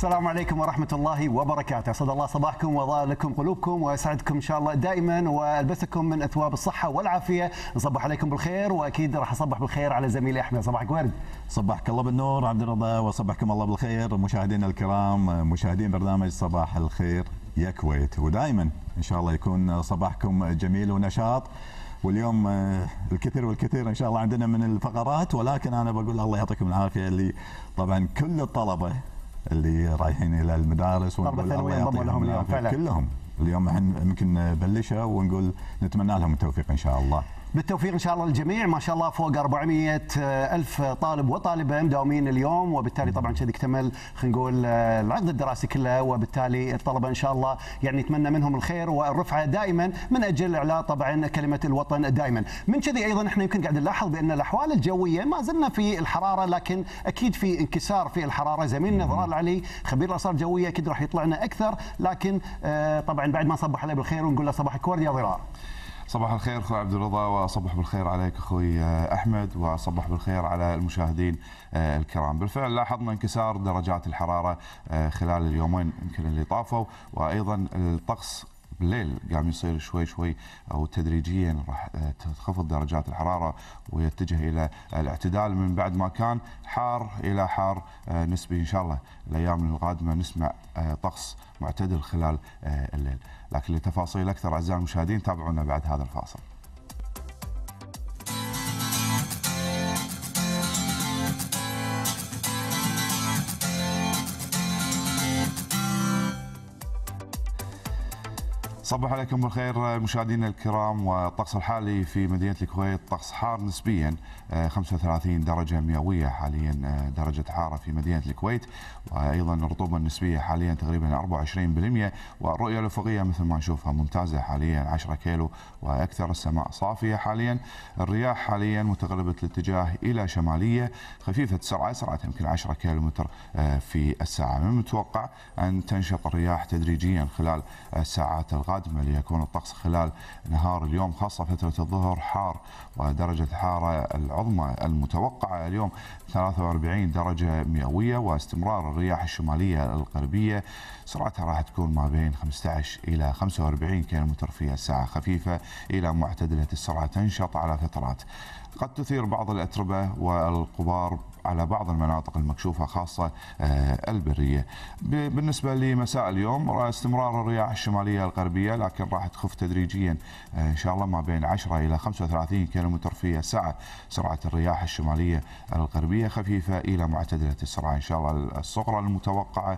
السلام عليكم ورحمة الله وبركاته، أسعد الله صباحكم وأضاء قلوبكم ويسعدكم إن شاء الله دائما وألبسكم من أثواب الصحة والعافية. نصبح عليكم بالخير، وأكيد راح أصبح بالخير على زميلي أحمد. صباحك ورد. صبحك الله بالنور عبد الرضا، وصبحكم الله بالخير مشاهدينا الكرام، مشاهدين برنامج صباح الخير يا كويت، ودائما إن شاء الله يكون صباحكم جميل ونشاط. واليوم الكثير ان شاء الله عندنا من الفقرات، ولكن انا بقول الله يعطيكم العافيه اللي طبعا كل الطلبه اللي رايحين الى المدارس، ونقول الله يعطيهم العافيه كلهم. اليوم احنا يمكن نبلشها ونقول نتمنى لهم التوفيق ان شاء الله. بالتوفيق ان شاء الله للجميع. ما شاء الله فوق 400 ألف طالب وطالبه مداومين اليوم، وبالتالي طبعا كذا اكتمل خلينا نقول العقد الدراسي كله، وبالتالي الطلبه ان شاء الله يعني نتمنى منهم الخير والرفعه دائما من اجل اعلاء طبعا كلمه الوطن دائما. من كذي ايضا احنا يمكن قاعد نلاحظ بان الاحوال الجويه ما زلنا في الحراره، لكن اكيد في انكسار في الحراره. زميلنا ضلال العلي خبير الارصاد الجويه اكيد راح يطلع لنا اكثر، لكن طبعا بعد ما نصبح عليه بالخير ونقول له صباحك ورد يا ضلال. صباح الخير اخوي عبد الرضا، واصبح بالخير عليك اخوي احمد، واصبح بالخير على المشاهدين الكرام. بالفعل لاحظنا انكسار درجات الحراره خلال اليومين يمكن اللي طافوا، وايضا الطقس بالليل قام يصير شوي او تدريجيا راح تنخفض درجات الحراره ويتجه الى الاعتدال، من بعد ما كان حار الى حار نسبي. ان شاء الله الايام القادمه نسمع طقس معتدل خلال الليل. لكن لتفاصيل اكثر اعزائي المشاهدين تابعونا بعد هذا الفاصل. صباح عليكم بالخير مشاهدينا الكرام. والطقس الحالي في مدينة الكويت طقس حار نسبيا، 35 درجة مئوية حاليا درجة حارة في مدينة الكويت، وأيضا الرطوبة النسبية حاليا تقريبا 24%، والرؤية الأفقية مثل ما نشوفها ممتازة حاليا 10 كيلو وأكثر، السماء صافية حاليا. الرياح حاليا متقلبة الاتجاه إلى شمالية خفيفة السرعة، سرعة يمكن 10 كيلومتر في الساعة. من المتوقع أن تنشط الرياح تدريجيا خلال الساعات القادمة، ليكون الطقس خلال نهار اليوم خاصة فترة الظهر حار، ودرجة الحرارة العظمى المتوقعة اليوم 43 درجة مئوية، واستمرار الرياح الشمالية الغربية سرعتها راح تكون ما بين 15 إلى 45 كيلومتر في الساعة، خفيفة إلى معتدلة السرعة، تنشط على فترات، قد تثير بعض الأتربة والغبار على بعض المناطق المكشوفة خاصة البرية. بالنسبة لمساء اليوم استمرار الرياح الشمالية الغربية، لكن راح تخف تدريجيا إن شاء الله ما بين 10 إلى 35 كيلومتر في الساعة. سرعة الرياح الشمالية الغربية خفيفة إلى معتدلة السرعة. إن شاء الله الصغرى المتوقعة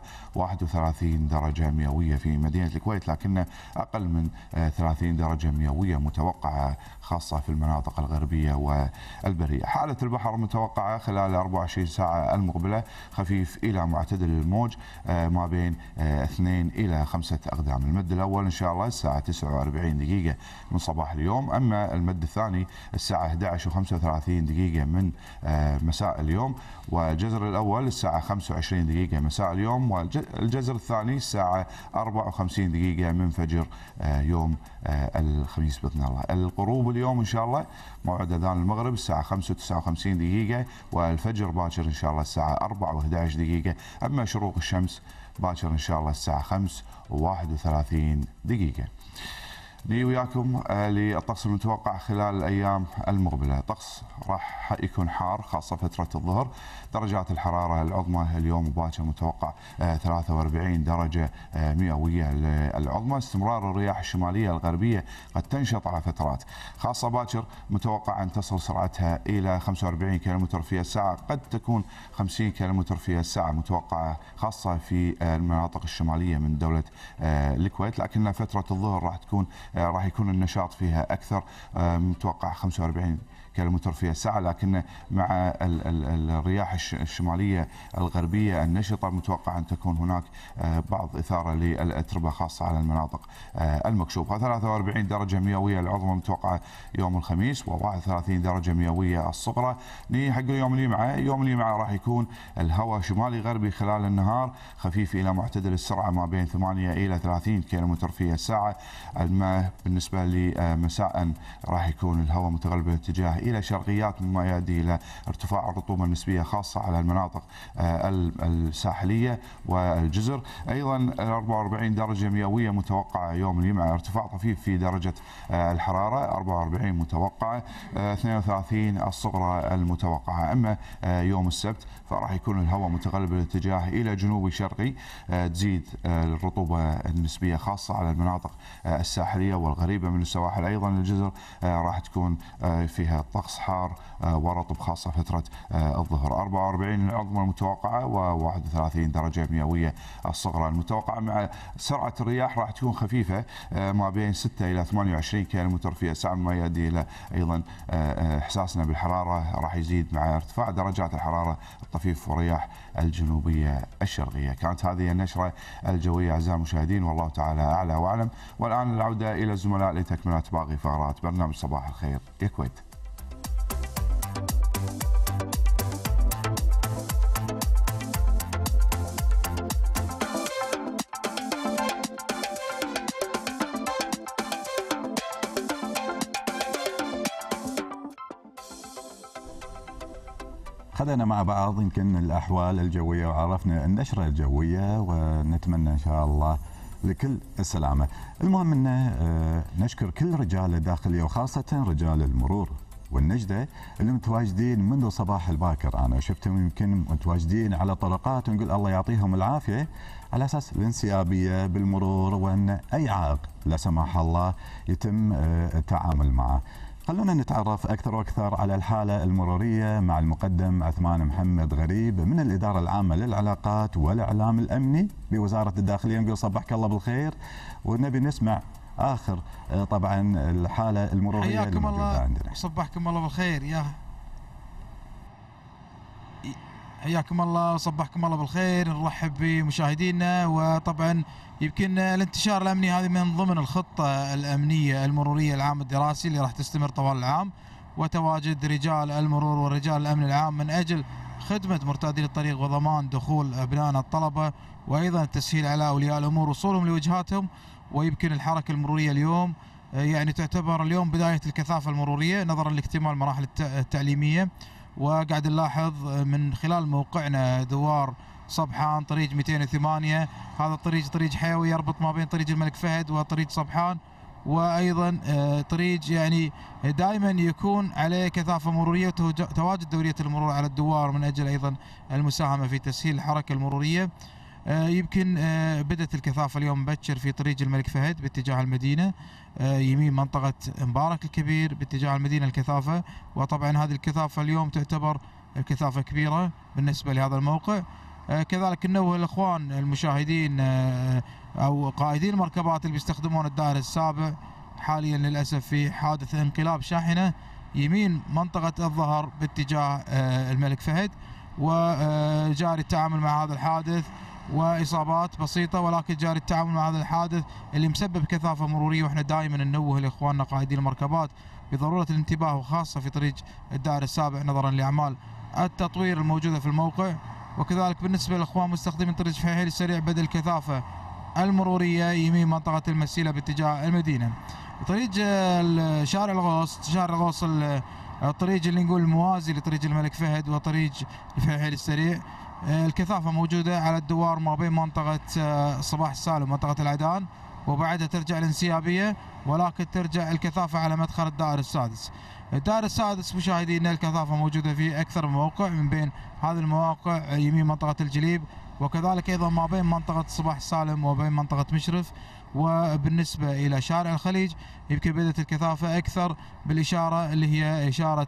31 درجة مئوية في مدينة الكويت، لكن أقل من 30 درجة مئوية متوقعة خاصة في المناطق الغربية والبرية. حالة البحر متوقعة خلال 24 ساعة المقبلة خفيف إلى معتدل الموج ما بين 2 إلى 5 أقدام. المد الأول إن شاء الله الساعة 49 دقيقة من صباح اليوم، أما المد الثاني الساعة 11 و35 دقيقة من مساء اليوم، والجزر الأول الساعة 25 دقيقة مساء اليوم، والجزر الثاني الساعة 54 دقيقة من فجر يوم الخميس بإذن الله. الغروب اليوم إن شاء الله موعد أذان المغرب الساعة 5 و59 دقيقة، والفجر باكر إن شاء الله الساعة 4 و11 دقيقة، أما شروق الشمس باكر إن شاء الله الساعة 5 و31 دقيقة. نيجي وياكم للطقس المتوقع خلال الأيام المقبلة. طقس راح يكون حار خاصة فترة الظهر. درجات الحرارة العظمى اليوم باكر متوقع 43 درجة مئوية العظمى. استمرار الرياح الشمالية الغربية قد تنشط على فترات، خاصة باكر متوقع أن تصل سرعتها إلى 45 كيلومتر في الساعة، قد تكون 50 كيلومتر في الساعة متوقعة خاصة في المناطق الشمالية من دولة الكويت، لكن فترة الظهر راح يكون النشاط فيها أكثر، متوقع 45 كيلومتر في الساعة، لكن مع الرياح الشمالية الغربية النشطة متوقع أن تكون هناك بعض إثارة للأتربة خاصة على المناطق المكشوفة. 43 درجة مئوية العظمى متوقعة يوم الخميس، و31 درجة مئوية الصغرى. نيجي حق اليوم اللي معه، يوم اللي معه راح يكون الهواء شمالي غربي خلال النهار خفيف إلى معتدل السرعة ما بين 8 إلى 30 كيلومتر في الساعة. أما بالنسبة لمساء راح يكون الهواء متقلب الاتجاه الى شرقيات مما يؤدي الى ارتفاع الرطوبه النسبيه خاصه على المناطق الساحليه والجزر. ايضا 44 درجه مئويه متوقعه يوم الجمعه، ارتفاع طفيف في درجه الحراره 44 متوقعه، 32 الصغرى المتوقعه. اما يوم السبت فراح يكون الهواء متقلب الاتجاه الى جنوبي شرقي، تزيد الرطوبه النسبيه خاصه على المناطق الساحليه والقريبه من السواحل. ايضا الجزر راح تكون فيها طقس حار ورطب خاصه فتره الظهر. 44 العظمى المتوقعه و31 درجه مئويه الصغرى المتوقعه، مع سرعه الرياح راح تكون خفيفه ما بين 6 الى 28 كيلومتر في الساعه، ما يؤدي الى ايضا احساسنا بالحراره راح يزيد مع ارتفاع درجات الحراره الطفيف والرياح الجنوبيه الشرقيه. كانت هذه النشره الجويه اعزائي المشاهدين، والله تعالى اعلى واعلم. والان العوده الى الزملاء لتكمله باقي فقرات برنامج صباح الخير يا كويت. خذنا مع بعض يمكن الأحوال الجوية وعرفنا النشرة الجوية، ونتمنى إن شاء الله لكل السلامة. المهم أن نشكر كل رجال الداخلية وخاصة رجال المرور والنجدة اللي متواجدين منذ صباح الباكر. أنا شفتهم يمكن متواجدين على طرقات، ونقول الله يعطيهم العافية على أساس الانسيابية بالمرور، وأن أي عائق لا سمح الله يتم التعامل معه. خلونا نتعرف أكثر وأكثر على الحالة المرورية مع المقدم عثمان محمد غريب من الإدارة العامة للعلاقات والإعلام الأمني بوزارة الداخلية. نقول صبحك الله بالخير، ونبي نسمع آخر طبعا الحالة المرورية حياكم الله. صبحكم الله بالخير حياكم الله وصبحكم الله بالخير. نرحب بمشاهدينا، وطبعا يمكن الانتشار الامني هذه من ضمن الخطه الامنيه المروريه العام الدراسي اللي راح تستمر طوال العام، وتواجد رجال المرور ورجال الامن العام من اجل خدمه مرتادي الطريق وضمان دخول ابنائنا الطلبه، وايضا التسهيل على اولياء الامور وصولهم لوجهاتهم. ويمكن الحركه المروريه اليوم يعني تعتبر اليوم بدايه الكثافه المروريه نظرا لاكتمال المراحل التعليميه. وقاعد نلاحظ من خلال موقعنا دوار صبحان طريق 208، هذا الطريق طريق حيوي يربط ما بين طريق الملك فهد وطريق صبحان، وايضا طريق يعني دائما يكون عليه كثافه مروريه وتواجد دوريه المرور على الدوار من اجل ايضا المساهمه في تسهيل الحركه المروريه. يمكن بدأت الكثافة اليوم مبكر في طريق الملك فهد باتجاه المدينة، يمين منطقة مبارك الكبير باتجاه المدينة الكثافة. وطبعا هذه الكثافة اليوم تعتبر الكثافة كبيرة بالنسبة لهذا الموقع. كذلك ننوه الإخوان المشاهدين أو قائدين المركبات اللي بيستخدمون الدائري السابع حاليا للأسف في حادث انقلاب شاحنة يمين منطقة الظهر باتجاه الملك فهد، وجاري التعامل مع هذا الحادث واصابات بسيطه، ولكن جاري التعامل مع هذا الحادث اللي مسبب كثافه مروريه. واحنا دائما ننوه لاخواننا قائدين المركبات بضروره الانتباه، وخاصه في طريق الدائري السابع نظرا لاعمال التطوير الموجوده في الموقع. وكذلك بالنسبه للاخوان مستخدمين طريق فهيل السريع بدء الكثافه المروريه يمين منطقه المسيله باتجاه المدينه. طريق شارع الغوص الطريق اللي نقول الموازي لطريق الملك فهد وطريق الفهيل السريع، الكثافة موجودة على الدوار ما بين منطقة صباح السالم ومنطقة العدان، وبعدها ترجع الانسيابية، ولكن ترجع الكثافة على مدخل الدائري السادس. الدائري السادس مشاهدينا الكثافة موجودة في أكثر من موقع، من بين هذه المواقع يمين منطقة الجليب، وكذلك أيضا ما بين منطقة صباح السالم وبين منطقة مشرف. وبالنسبة إلى شارع الخليج يمكن بدأت الكثافة أكثر بالإشارة اللي هي إشارة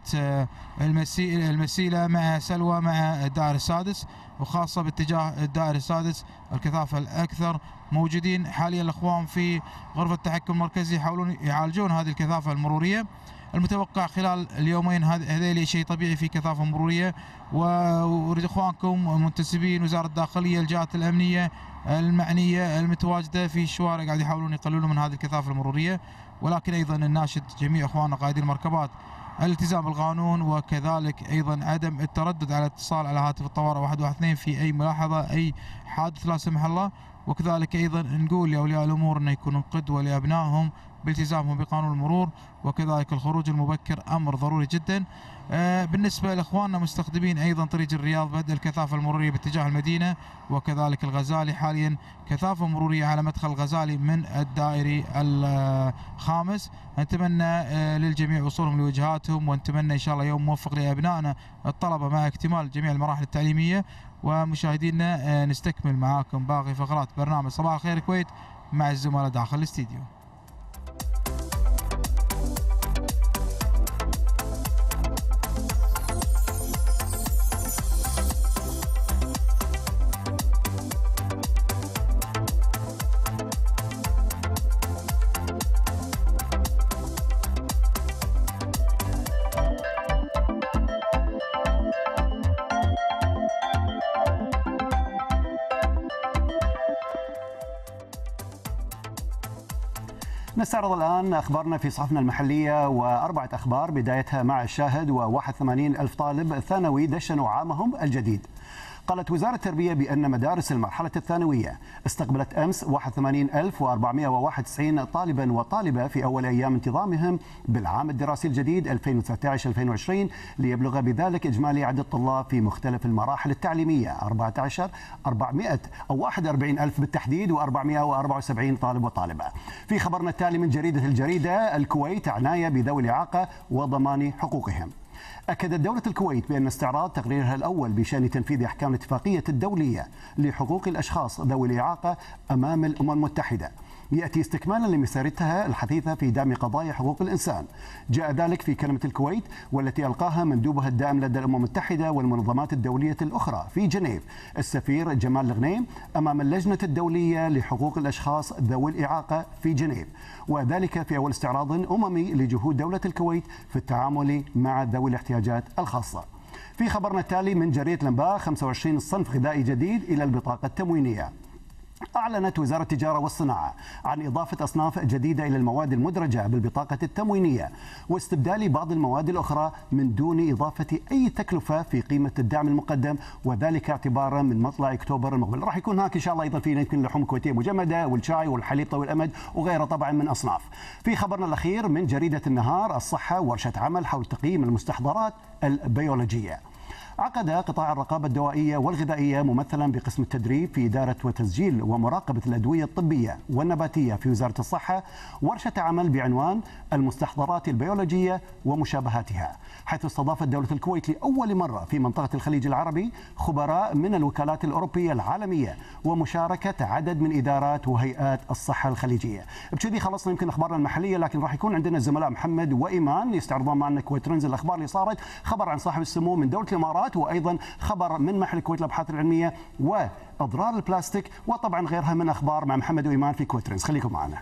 المسيلة مع سلوى مع الدائري السادس، وخاصة باتجاه الدائري السادس الكثافة الأكثر. موجودين حاليا الأخوان في غرفة التحكم المركزي يحاولون يعالجون هذه الكثافة المرورية. المتوقع خلال اليومين هذيل شيء طبيعي في كثافة مرورية، وأريد إخوانكم منتسبين وزارة الداخلية الجهات الأمنية المعنية المتواجدة في الشوارع قاعد يحاولون يقللون من هذه الكثافة المرورية. ولكن أيضا الناشد جميع إخواننا قائدين المركبات الالتزام بالقانون، وكذلك أيضا عدم التردد على الاتصال على هاتف الطوارئ 112 في أي ملاحظة أي حادث لا سمح الله. وكذلك أيضا نقول لأولياء الأمور أن يكونوا قدوة لأبنائهم بالتزامهم بقانون المرور، وكذلك الخروج المبكر أمر ضروري جدا. بالنسبة لإخواننا مستخدمين أيضا طريق الرياض، بدء الكثافة المرورية باتجاه المدينة، وكذلك الغزالي حاليا كثافة مرورية على مدخل الغزالي من الدائري الخامس. نتمنى للجميع وصولهم لوجهاتهم، ونتمنى إن شاء الله يوم موفق لأبنائنا الطلبة مع اكتمال جميع المراحل التعليمية. ومشاهدينا نستكمل معاكم باقي فقرات برنامج صباح الخير الكويت مع الزملاء داخل الاستديو. نستعرض الآن أخبارنا في صحفنا المحلية وأربعة أخبار، بدايتها مع الشاهد. و81 ألف طالب ثانوي دشنوا عامهم الجديد. قالت وزارة التربية بأن مدارس المرحلة الثانوية استقبلت أمس 81,491 طالبا وطالبة في أول أيام انتظامهم بالعام الدراسي الجديد 2019-2020، ليبلغ بذلك إجمالي عدد الطلاب في مختلف المراحل التعليمية 41 ألف بالتحديد، و474 طالب وطالبة. في خبرنا التالي من جريدة الكويت، عناية بذوي الإعاقة وضمان حقوقهم. أكدت دولة الكويت بأن استعراض تقريرها الأول بشأن تنفيذ أحكام الاتفاقية الدولية لحقوق الأشخاص ذوي الإعاقة أمام الأمم المتحدة يأتي استكمالا لمسيرتها الحثيثة في دعم قضايا حقوق الإنسان. جاء ذلك في كلمة الكويت والتي ألقاها مندوبها الدائم لدى الأمم المتحدة والمنظمات الدولية الأخرى في جنيف السفير جمال الغنيم أمام اللجنة الدولية لحقوق الأشخاص ذوي الإعاقة في جنيف، وذلك في أول استعراض أممي لجهود دولة الكويت في التعامل مع ذوي الاحتياجات الخاصة. في خبرنا التالي من جريدة الأنباء، 25 صنف غذائي جديد إلى البطاقة التموينية. أعلنت وزارة التجارة والصناعة عن إضافة أصناف جديدة إلى المواد المدرجة بالبطاقة التموينية واستبدال بعض المواد الأخرى من دون إضافة أي تكلفة في قيمة الدعم المقدم، وذلك اعتبارا من مطلع أكتوبر المقبل. راح يكون هناك إن شاء الله أيضا في يمكن اللحوم الكويتية مجمدة والشاي والحليب طويل الأمد وغيرها طبعا من أصناف. في خبرنا الأخير من جريدة النهار، الصحة ورشة عمل حول تقييم المستحضرات البيولوجية. عقد قطاع الرقابة الدوائية والغذائية ممثلا بقسم التدريب في إدارة وتسجيل ومراقبة الأدوية الطبية والنباتية في وزارة الصحة ورشة عمل بعنوان المستحضرات البيولوجية ومشابهاتها، حيث استضافت دولة الكويت لأول مرة في منطقة الخليج العربي خبراء من الوكالات الأوروبية العالمية ومشاركة عدد من إدارات وهيئات الصحة الخليجية. بكذي خلصنا يمكن أخبارنا المحلية، لكن راح يكون عندنا الزملاء محمد وإيمان يستعرضون معنا كويت ترندز، الأخبار اللي صارت، خبر عن صاحب السمو من دولة الإمارات، وايضا خبر من محل الكويت للابحاث العلميه واضرار البلاستيك، وطبعا غيرها من اخبار مع محمد وايمان في كويت ترندز. خليكم معنا.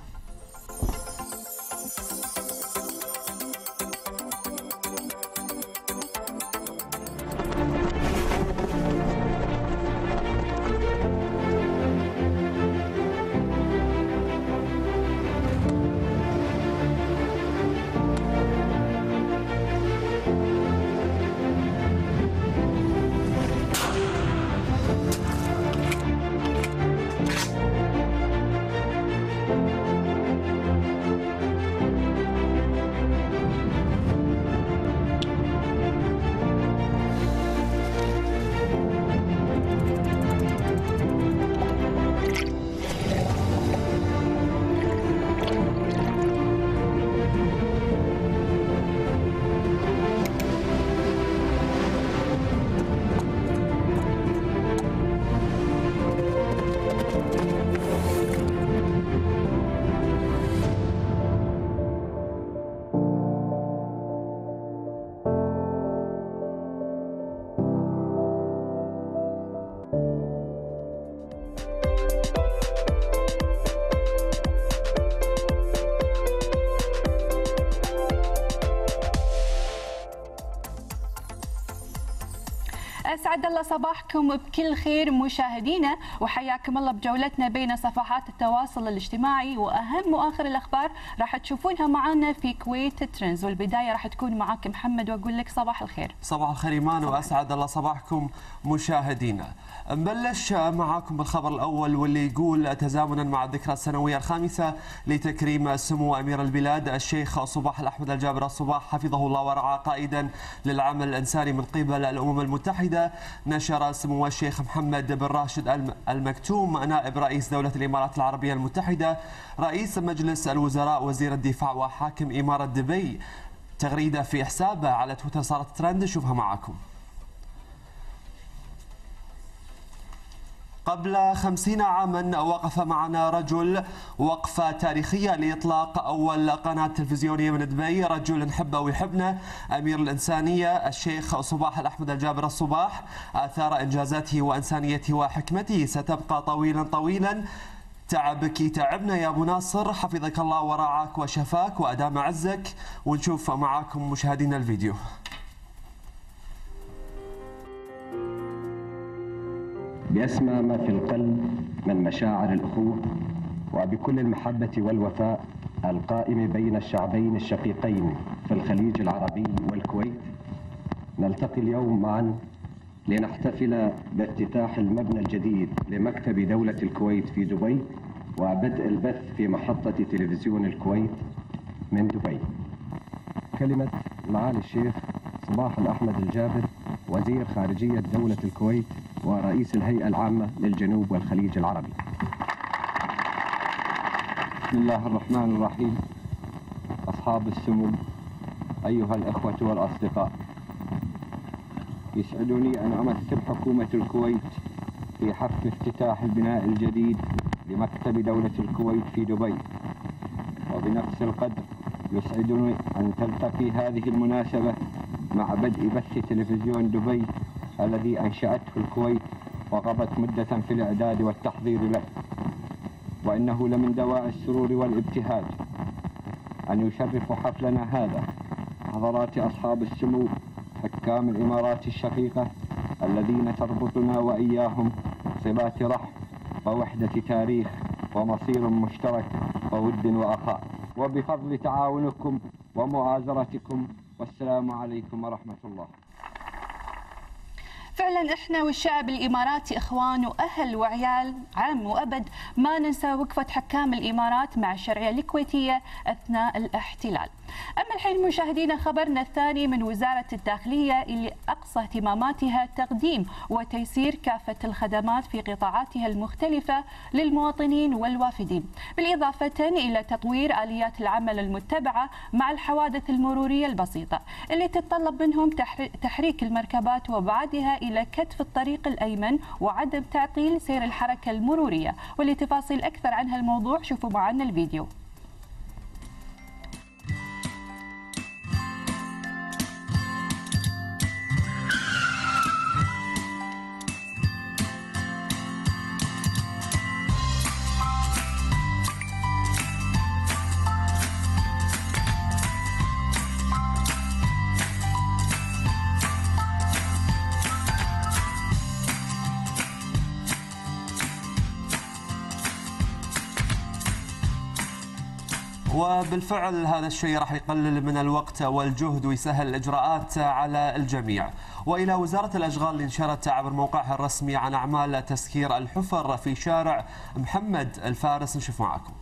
أسعد الله صباحكم بكل خير مشاهدينا، وحياكم الله بجولتنا بين صفحات التواصل الاجتماعي، وأهم وآخر الأخبار راح تشوفونها معنا في كويت ترندز. والبداية راح تكون معك محمد، وأقول لك صباح الخير. صباح الخير إيمان، وأسعد الله صباحكم مشاهدينا. نبلش معاكم بالخبر الأول، واللي يقول تزامنا مع الذكرى السنوية الخامسة لتكريم سمو أمير البلاد الشيخ صباح الأحمد الجابر الصباح حفظه الله ورعاه قائدا للعمل الإنساني من قبل الأمم المتحدة، نشر سمو الشيخ محمد بن راشد المكتوم نائب رئيس دولة الإمارات العربية المتحدة رئيس مجلس الوزراء وزير الدفاع وحاكم إمارة دبي تغريدة في حسابه على تويتر صارت ترند، نشوفها معاكم. قبل 50 عاما وقف معنا رجل وقفة تاريخية لإطلاق أول قناة تلفزيونية من دبي، رجل نحبه ويحبنا، أمير الإنسانية الشيخ صباح الأحمد الجابر الصباح. آثار إنجازاته وإنسانيته وحكمته ستبقى طويلا طويلا. تعبك يتعبنا يا أبو ناصر، حفظك الله ورعاك وشفاك وأدام عزك. ونشوف معاكم مشاهدينا الفيديو. بأسمى ما في القلب من مشاعر الأخوة، وبكل المحبة والوفاء القائم بين الشعبين الشقيقين في الخليج العربي والكويت، نلتقي اليوم معا لنحتفل بافتتاح المبنى الجديد لمكتب دولة الكويت في دبي، وبدء البث في محطة تلفزيون الكويت من دبي. كلمة معالي الشيخ صباح الأحمد الجابر، وزير خارجية دولة الكويت ورئيس الهيئة العامة للجنوب والخليج العربي. بسم الله الرحمن الرحيم. أصحاب السمو، أيها الأخوة والأصدقاء، يسعدني أن أمثل حكومة الكويت في حفل افتتاح البناء الجديد لمكتب دولة الكويت في دبي. وبنفس القدر يسعدني أن تلتقي هذه المناسبة مع بدء بث تلفزيون دبي الذي أنشأته الكويت وغبت مدة في الإعداد والتحضير له. وإنه لمن دواعي السرور والابتهاج أن يشرف حفلنا هذا حضرات أصحاب السمو حكام الإمارات الشقيقة الذين تربطنا وإياهم صلات رحم ووحدة تاريخ ومصير مشترك وود وأخاء، وبفضل تعاونكم ومؤازرتكم، والسلام عليكم ورحمة الله. فعلا احنا والشعب الاماراتي اخوان واهل وعيال عم وابد، ما ننسى وقفه حكام الامارات مع الشرعيه الكويتيه اثناء الاحتلال. اما الحين مشاهدينا خبرنا الثاني من وزاره الداخليه، اللي اقصى اهتماماتها تقديم وتيسير كافه الخدمات في قطاعاتها المختلفه للمواطنين والوافدين، بالاضافه الى تطوير اليات العمل المتبعه مع الحوادث المروريه البسيطه اللي تتطلب منهم تحريك المركبات وابعادها إلى كتف الطريق الأيمن وعدم تعطيل سير الحركة المرورية. ولتفاصيل أكثر عن هالموضوع شوفوا معنا الفيديو. وبالفعل هذا الشيء راح يقلل من الوقت والجهد ويسهل الإجراءات على الجميع. وإلى وزارة الأشغال اللي نشرت عبر موقعها الرسمي عن أعمال تسكير الحفر في شارع محمد الفارس، نشوف معكم.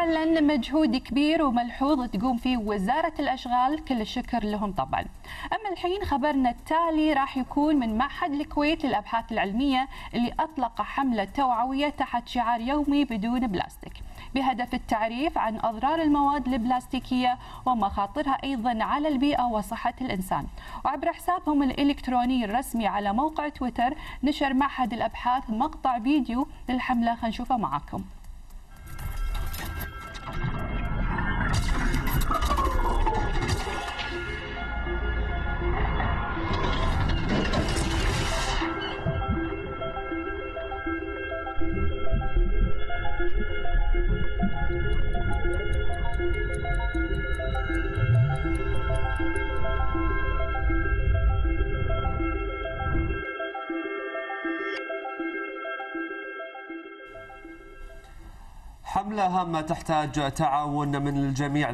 فعلا مجهود كبير وملحوظ تقوم فيه وزارة الأشغال، كل الشكر لهم طبعا. أما الحين خبرنا التالي راح يكون من معهد الكويت للأبحاث العلمية اللي أطلق حملة توعوية تحت شعار يومي بدون بلاستيك، بهدف التعريف عن أضرار المواد البلاستيكية ومخاطرها أيضا على البيئة وصحة الإنسان. وعبر حسابهم الإلكتروني الرسمي على موقع تويتر نشر معهد الأبحاث مقطع فيديو للحملة، خلينا نشوفه معاكم. حملة هامة تحتاج تعاون من الجميع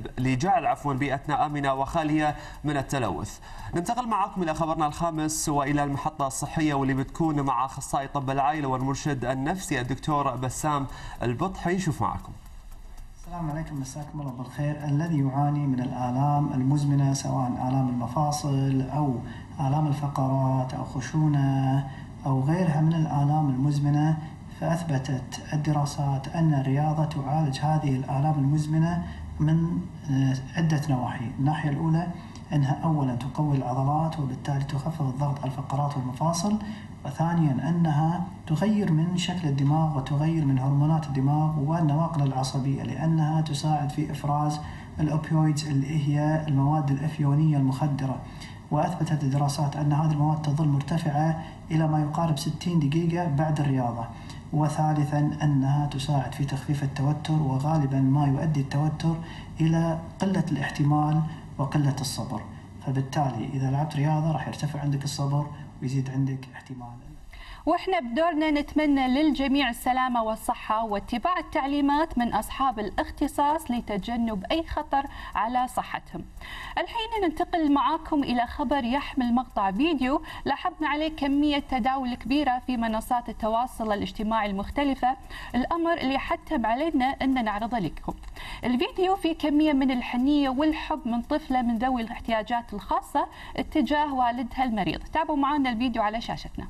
لجعل بيئتنا آمنة وخالية من التلوث. ننتقل معكم إلى خبرنا الخامس وإلى المحطة الصحية واللي بتكون مع أخصائي طب العائلة والمرشد النفسي الدكتور بسام البطحي. نشوف معكم. السلام عليكم، مساكم الله بالخير. الذي يعاني من الآلام المزمنة سواء آلام المفاصل أو آلام الفقرات أو خشونة أو غيرها من الآلام المزمنة، فأثبتت الدراسات أن الرياضة تعالج هذه الآلام المزمنة من عدة نواحي. الناحية الأولى أنها أولا تقوي العضلات وبالتالي تخفض الضغط على الفقرات والمفاصل، وثانيا أنها تغير من شكل الدماغ وتغير من هرمونات الدماغ والنواقل العصبية، لأنها تساعد في إفراز الأوبيويدز اللي هي المواد الأفيونية المخدرة. وأثبتت الدراسات أن هذه المواد تظل مرتفعة إلى ما يقارب 60 دقيقة بعد الرياضة. وثالثا أنها تساعد في تخفيف التوتر، وغالبا ما يؤدي التوتر إلى قلة الاحتمال وقلة الصبر، فبالتالي إذا لعبت رياضة راح يرتفع عندك الصبر ويزيد عندك احتمال. واحنا بدورنا نتمنى للجميع السلامة والصحة واتباع التعليمات من أصحاب الاختصاص لتجنب أي خطر على صحتهم. الحين ننتقل معاكم إلى خبر يحمل مقطع فيديو لاحظنا عليه كمية تداول كبيرة في منصات التواصل الاجتماعي المختلفة، الأمر اللي حتم علينا أن نعرضه لكم. الفيديو فيه كمية من الحنية والحب من طفلة من ذوي الاحتياجات الخاصة اتجاه والدها المريض. تابعوا معنا الفيديو على شاشتنا.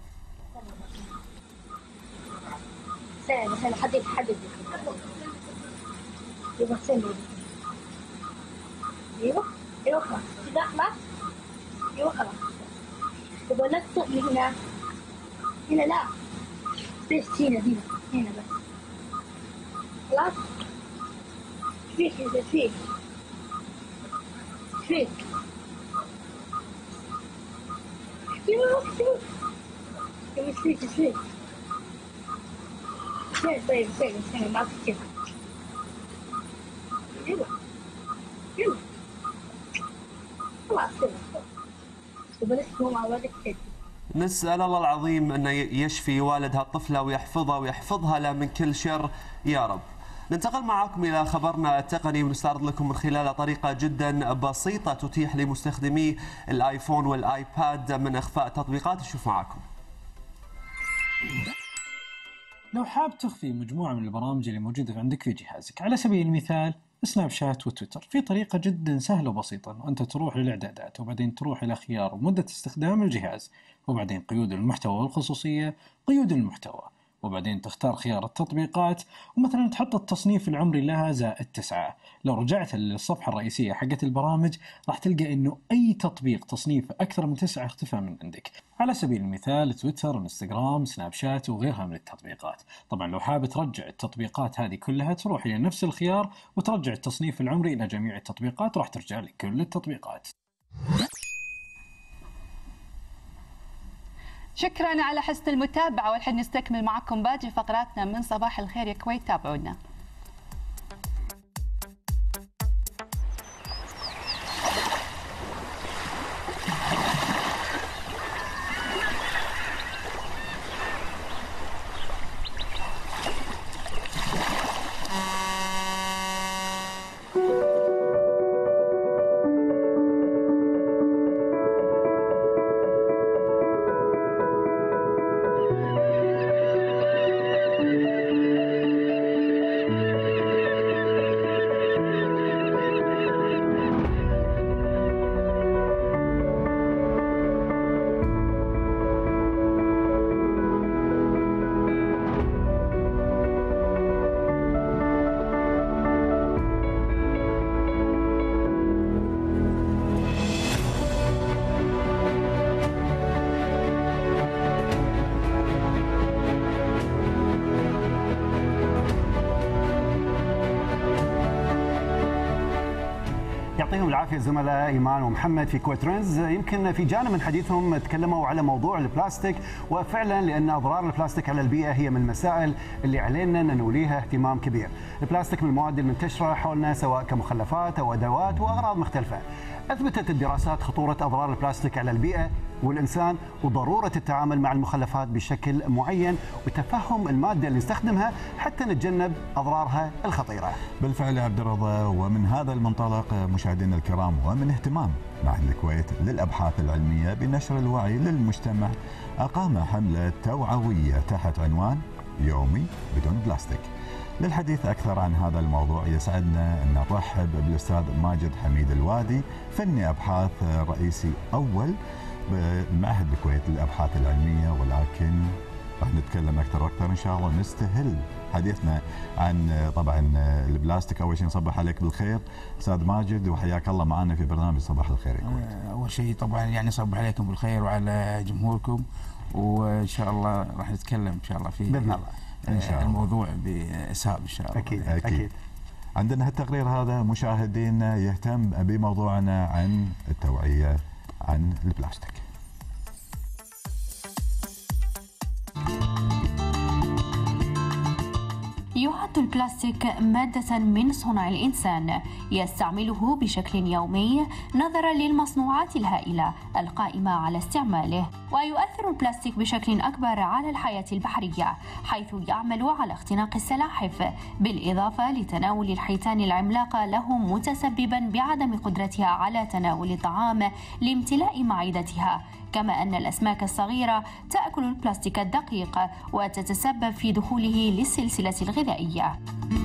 سهل حد يتحدد. يبقى سهل. ايوه خلاص كده خلاص. ايوه خلاص. يبقى لا تطلع هنا. هنا لا. بس هنا بس. خلاص. فيك انت فيك. يبقى فيك. طيب ما في يلا خلاص وبنسمع مع والدك. نسأل الله العظيم أن يشفي والدها الطفلة ويحفظها لا من كل شر يا رب. ننتقل معكم إلى خبرنا التقني ونستعرض لكم من خلاله طريقة جدا بسيطة تتيح لمستخدمي الآيفون والآيباد من إخفاء تطبيقات. نشوف معكم. لو حاب تخفي مجموعة من البرامج اللي موجودة عندك في جهازك، على سبيل المثال سناب شات وتويتر، في طريقة جدا سهلة وبسيطة. وأنت تروح للإعدادات وبعدين تروح إلى خيار مدة استخدام الجهاز، وبعدين قيود المحتوى والخصوصية، قيود المحتوى، وبعدين تختار خيار التطبيقات، ومثلا تحط التصنيف العمري لها -9. لو رجعت للصفحة الرئيسية حقت البرامج راح تلقى انه اي تطبيق تصنيفه اكثر من 9 اختفى من عندك. على سبيل المثال تويتر، انستغرام، سناب شات وغيرها من التطبيقات. طبعا لو حاب ترجع التطبيقات هذه كلها تروح الى نفس الخيار وترجع التصنيف العمري الى جميع التطبيقات، راح ترجع لك كل التطبيقات. شكرا على حسن المتابعة، والحين نستكمل معكم باقي فقراتنا من صباح الخير يا كويت. تابعونا. يعطيكم العافيه الزملاء ايمان ومحمد في كويت ترندز. يمكن في جانب من حديثهم تكلموا على موضوع البلاستيك، وفعلا لان اضرار البلاستيك على البيئه هي من المسائل اللي علينا ان نوليها اهتمام كبير. البلاستيك من المواد المنتشره حولنا سواء كمخلفات او ادوات واغراض مختلفه. اثبتت الدراسات خطوره اضرار البلاستيك على البيئه والانسان وضروره التعامل مع المخلفات بشكل معين وتفهم الماده اللي نستخدمها حتى نتجنب اضرارها الخطيره. بالفعل يا عبد الرضا، ومن هذا المنطلق مشاهدينا الكرام ومن اهتمام معهد الكويت للابحاث العلميه بنشر الوعي للمجتمع اقام حمله توعويه تحت عنوان يومي بدون بلاستيك. للحديث أكثر عن هذا الموضوع يسعدنا أن نرحب بالأستاذ ماجد حميد الوادي، فني أبحاث رئيسي أول بمعهد الكويت للأبحاث العلمية، ولكن راح نتكلم أكثر وأكثر إن شاء الله. نستهل حديثنا عن طبعا البلاستيك. أول شيء نصبح عليك بالخير أستاذ ماجد وحياك الله معنا في برنامج صباح الخير يا كويت. أول شيء طبعا يعني صبح عليكم بالخير وعلى جمهوركم، وإن شاء الله راح نتكلم إن شاء الله في بإذن الله إن شاء الله الموضوع بإسهاب إن شاء الله. أكيد. عندنا هالتقرير هذا مشاهدينا يهتم بموضوعنا عن التوعية عن البلاستيك. يعد البلاستيك مادة من صنع الإنسان يستعمله بشكل يومي نظرا للمصنوعات الهائلة القائمة على استعماله، ويؤثر البلاستيك بشكل أكبر على الحياة البحرية حيث يعمل على اختناق السلاحف، بالإضافة لتناول الحيتان العملاقة له متسببا بعدم قدرتها على تناول الطعام لامتلاء معدتها، كما أن الأسماك الصغيرة تأكل البلاستيك الدقيق وتتسبب في دخوله للسلسلة الغذائية.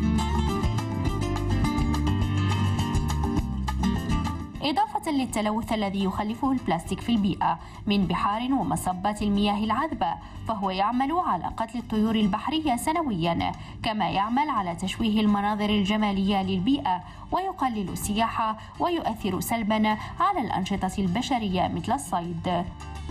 إضافة للتلوث الذي يخلفه البلاستيك في البيئة من بحار ومصبات المياه العذبة، فهو يعمل على قتل الطيور البحرية سنويا، كما يعمل على تشويه المناظر الجمالية للبيئة ويقلل السياحة ويؤثر سلبا على الأنشطة البشرية مثل الصيد.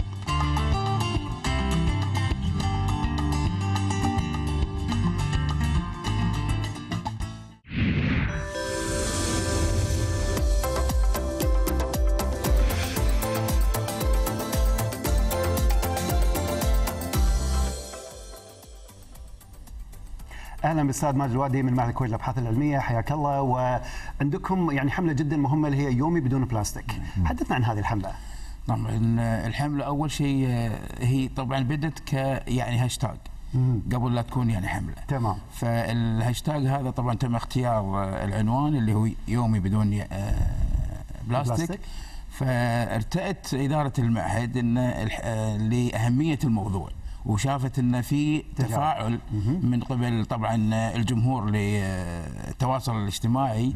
اهلا بالاستاذ ماجد الوادي من معهد الكويت للابحاث العلميه، حياك الله. وعندكم يعني حمله جدا مهمه اللي هي يومي بدون بلاستيك، حدثنا عن هذه الحمله. طبعا الحمله اول شيء هي طبعا بدت ك يعني هاشتاج قبل لا تكون يعني حمله. تمام. فالهاشتاج هذا طبعا تم اختيار العنوان اللي هو يومي بدون بلاستيك. فارتأت اداره المعهد ان لاهميه الموضوع، وشافت ان في تفاعل من قبل طبعا الجمهور للتواصل الاجتماعي،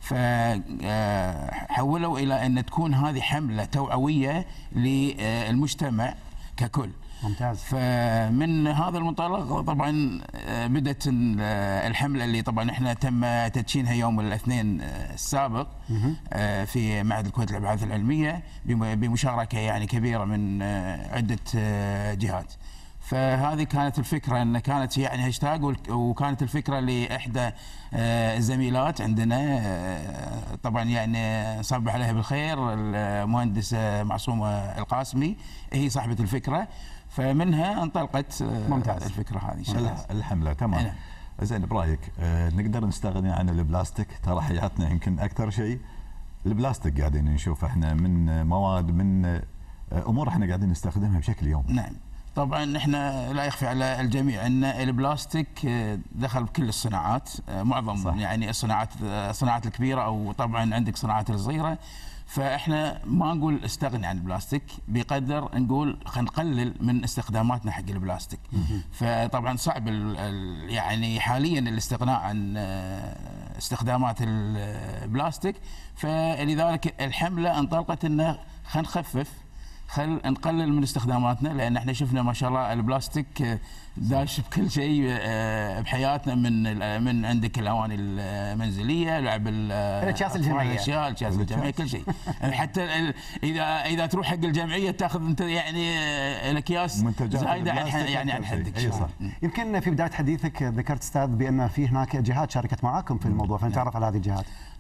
فحولوا الى ان تكون هذه حمله توعويه للمجتمع ككل. ممتاز. فمن هذا المنطلق طبعا بدات الحمله اللي طبعا احنا تم تدشينها يوم الاثنين السابق في معهد الكويت للابحاث العلميه بمشاركه يعني كبيره من عده جهات. فهذه كانت الفكره، ان كانت يعني هاشتاج، وكانت الفكره لاحدى الزميلات عندنا طبعا يعني صبح عليها بالخير المهندسه معصومه القاسمي، هي صاحبه الفكره، فمنها انطلقت ممتاز. الفكره هذه ان شاء الله الحمله. تمام. زين، برايك نقدر نستغني عن البلاستيك؟ ترى حياتنا يمكن اكثر شيء البلاستيك قاعدين نشوف احنا من مواد، من امور احنا قاعدين نستخدمها بشكل يومي. نعم. طبعا احنا لا يخفي على الجميع ان البلاستيك دخل بكل الصناعات، معظم صح. يعني الصناعات الكبيره، او طبعا عندك صناعات الصغيره. فاحنا ما نقول استغني عن البلاستيك بقدر نقول خلينا نقلل من استخداماتنا حق البلاستيك. فطبعا صعب يعني حاليا الاستغناء عن استخدامات البلاستيك، فلذلك الحمله انطلقت انه خلينا نخفف، خل نقلل من استخداماتنا، لان احنا شفنا ما شاء الله البلاستيك داش بكل شيء بحياتنا، من عندك الاواني المنزليه، لعب الاكياس الجمعيه، الاكياس الجمعيه، كل شيء. حتى اذا تروح حق الجمعيه تاخذ انت يعني الاكياس زايده يعني عن حدك. اي صح. يمكن في بدايه حديثك ذكرت استاذ بان في هناك جهات شاركت معاكم في الموضوع، فنتعرف على هذه الجهات.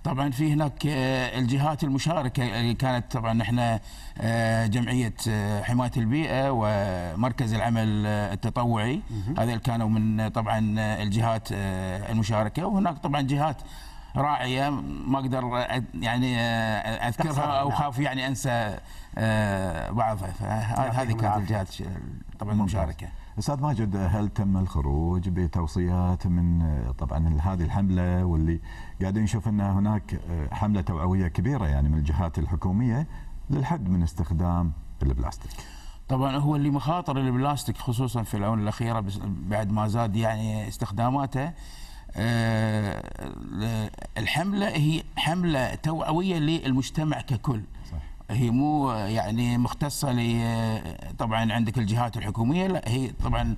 طبعا في هناك الجهات المشاركه اللي كانت طبعا احنا جمعيه حمايه البيئه ومركز العمل التطوعي، هذول كانوا من طبعا الجهات المشاركه، وهناك طبعا جهات راعيه ما اقدر يعني اذكرها او خاف يعني انسى بعضها، فهذه كانت الجهات طبعا المشاركه. استاذ ماجد، هل تم الخروج بتوصيات من طبعا هذه الحمله، واللي قاعدين نشوف ان هناك حمله توعويه كبيره يعني من الجهات الحكوميه للحد من استخدام البلاستيك؟ طبعا هو اللي مخاطر البلاستيك خصوصا في الاونه الاخيره بعد ما زاد يعني استخداماته. الحمله هي حمله توعويه للمجتمع ككل، هي مو يعني مختصه طبعا عندك الجهات الحكوميه، لا هي طبعا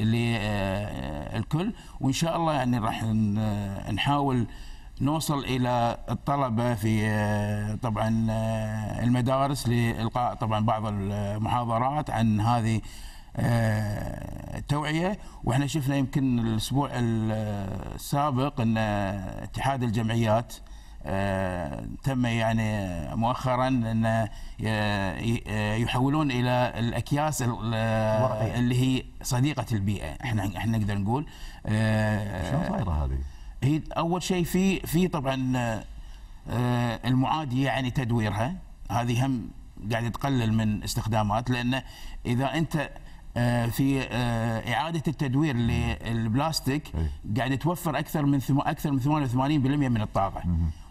للكل، وان شاء الله يعني راح نحاول نوصل الى الطلبه في طبعا المدارس لالقاء طبعا بعض المحاضرات عن هذه التوعيه. واحنا شفنا يمكن الاسبوع السابق ان اتحاد الجمعيات تم يعني مؤخرا ان يحولون الى الاكياس اللي هي صديقه البيئه، احنا نقدر نقول. شلون صايره هذه؟ هي اول شيء في طبعا المعادي يعني تدويرها، هذه هم قاعده تقلل من استخدامات، لان اذا انت في إعادة التدوير للبلاستيك قاعد توفر أكثر من 88% من الطاقة،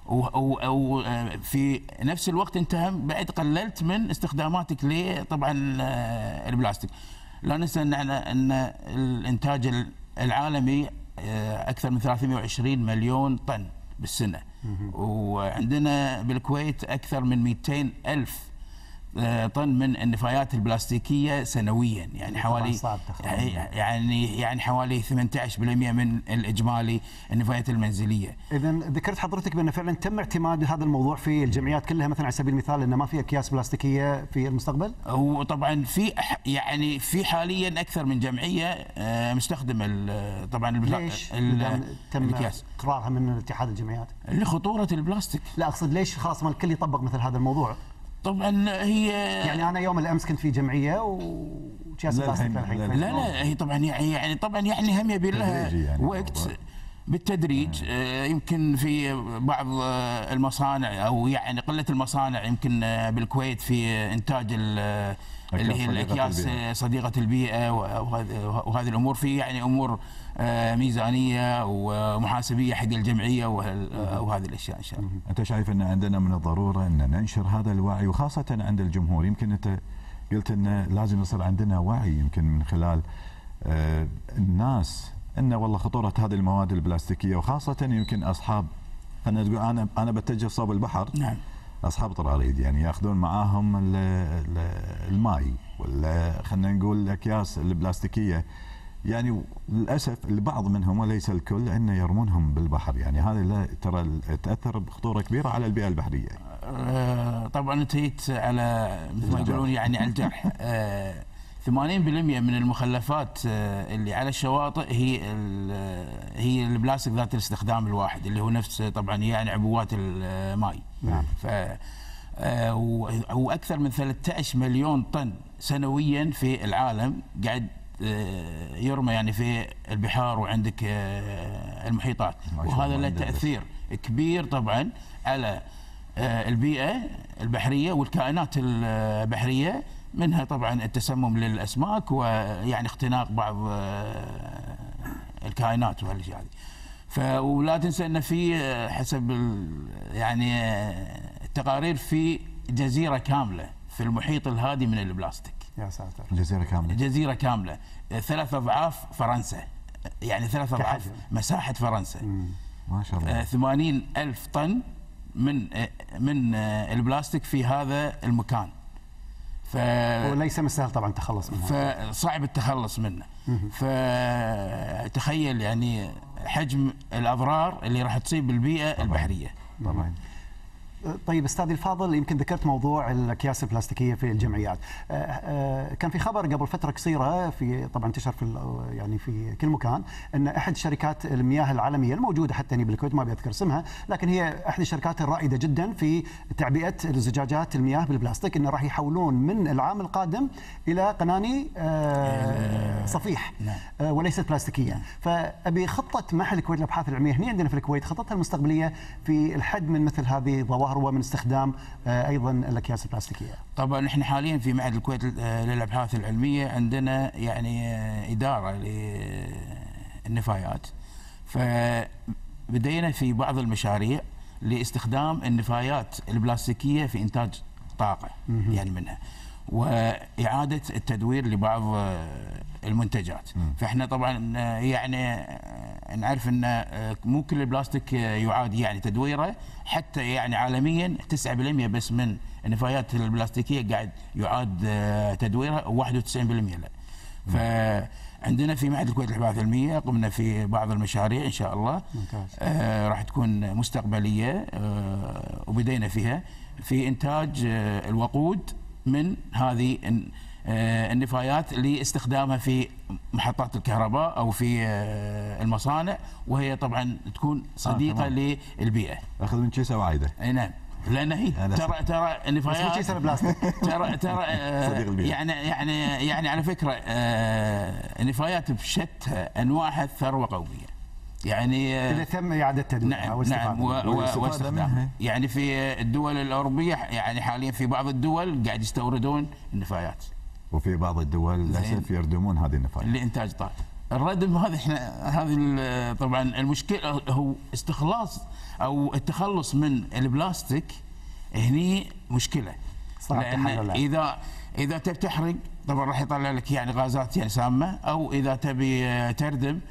وفي نفس الوقت أنت هم بعد قللت من استخداماتك لطبعا البلاستيك. لا ننسى أن الإنتاج العالمي أكثر من 320 مليون طن بالسنة، وعندنا بالكويت أكثر من 200 ألف طن من النفايات البلاستيكيه سنويا، يعني حوالي يعني حوالي 18% من الاجمالي النفايات المنزليه. اذا ذكرت حضرتك بان فعلا تم اعتماد هذا الموضوع في الجمعيات كلها، مثلا على سبيل المثال انه ما في اكياس بلاستيكيه في المستقبل؟ وطبعا في حاليا اكثر من جمعيه مستخدمه طبعا ليش تم اقرارها من اتحاد الجمعيات؟ لخطوره البلاستيك. لا اقصد ليش خلاص ما الكل يطبق مثل هذا الموضوع؟ طبعا هي يعني انا يوم الامس كنت في جمعيه وكاس بلاستيك للحين. لا هي طبعا يعني هم يبي لها يعني وقت بالتدريج. يمكن في بعض المصانع او يعني قله المصانع يمكن بالكويت في انتاج اللي هي الاكياس صديقه البيئه وهذه الامور، في يعني امور ميزانيه ومحاسبيه حق الجمعيه وهذه الاشياء ان شاء الله. انت شايف ان عندنا من الضروره ان ننشر هذا الوعي وخاصه عند الجمهور؟ يمكن انت قلت ان لازم يصير عندنا وعي يمكن من خلال الناس ان والله خطوره هذه المواد البلاستيكيه، وخاصه يمكن اصحاب انا بتجه صوب البحر. نعم. اصحاب طراريد يعني ياخذون معاهم الماء ولا خلينا نقول الاكياس البلاستيكيه، يعني للاسف البعض منهم وليس الكل انه يرمونهم بالبحر، يعني هذا ترى تاثر بخطوره كبيره على البيئه البحريه. طبعا انت جيت على مثل ما يقولون يعني على الجرح. 80% من المخلفات اللي على الشواطئ هي البلاستيك ذات الاستخدام الواحد، اللي هو نفس طبعا يعني عبوات الماء. نعم. واكثر من 13 مليون طن سنويا في العالم قاعد يرمى يعني في البحار وعندك المحيطات، وهذا له تاثير كبير طبعا على البيئه البحريه والكائنات البحريه، منها طبعا التسمم للاسماك ويعني اختناق بعض الكائنات وهالاشياء هذه. ولا تنسى ان في حسب يعني التقارير في جزيره كامله في المحيط الهادي من البلاستيك. يا ساتر. جزيره كامله 3 أضعاف فرنسا، يعني 3 أضعاف مساحه فرنسا. ما شاء الله. 80,000 طن من البلاستيك في هذا المكان. وليس من السهل طبعا التخلص منه، فصعب التخلص منه. فتخيل يعني حجم الاضرار اللي راح تصيب البيئه البحريه. طبعا. طيب استاذي الفاضل، يمكن ذكرت موضوع الاكياس البلاستيكيه في الجمعيات. كان في خبر قبل فتره قصيره في طبعا انتشر يعني في كل مكان ان احد شركات المياه العالميه الموجوده حتى هنا بالكويت، ما بذكر اسمها، لكن هي احد الشركات الرائده جدا في تعبئه الزجاجات المياه بالبلاستيك، انه راح يحولون من العام القادم الى قناني صفيح وليست بلاستيكيه. فابي خطه معهد الكويت للابحاث العلميه هنا عندنا في الكويت، خطتها المستقبليه في الحد من مثل هذه الظواهر ومن استخدام ايضا الاكياس البلاستيكيه. طبعا احنا حاليا في معهد الكويت للابحاث العلميه عندنا يعني اداره للنفايات، فبدينا في بعض المشاريع لاستخدام النفايات البلاستيكيه في انتاج طاقه يعني منها، واعاده التدوير لبعض المنتجات. فاحنا طبعا يعني نعرف ان مو كل البلاستيك يعاد يعني تدويره، حتى يعني عالميا 9% بس من النفايات البلاستيكيه قاعد يعاد تدويرها، 91% لا. فعندنا في معهد الكويت للابحاث العلميه قمنا في بعض المشاريع ان شاء الله راح تكون مستقبليه، وبدينا فيها في انتاج الوقود من هذه النفايات لاستخدامها في محطات الكهرباء او في المصانع، وهي طبعا تكون صديقه للبيئه. اخذ من كيسه وايده. اي نعم، لان هي ترى النفايات كيسه البلاستيك ترى يعني على فكره النفايات بشتى انواعها ثروه قوميه. يعني اذا تم اعاده تدويرها. نعم واستخدامها. يعني في الدول الاوروبيه يعني حاليا في بعض الدول قاعد يستوردون النفايات، وفي بعض الدول للاسف يردمون هذه النفايات لانتاج طاقه. الردم هذا هذه طبعا المشكله هو استخلاص او التخلص من البلاستيك، هني مشكله. لان اذا تبي تحرق طبعا راح يطلع لك يعني غازات يعني سامه، او اذا تبي تردم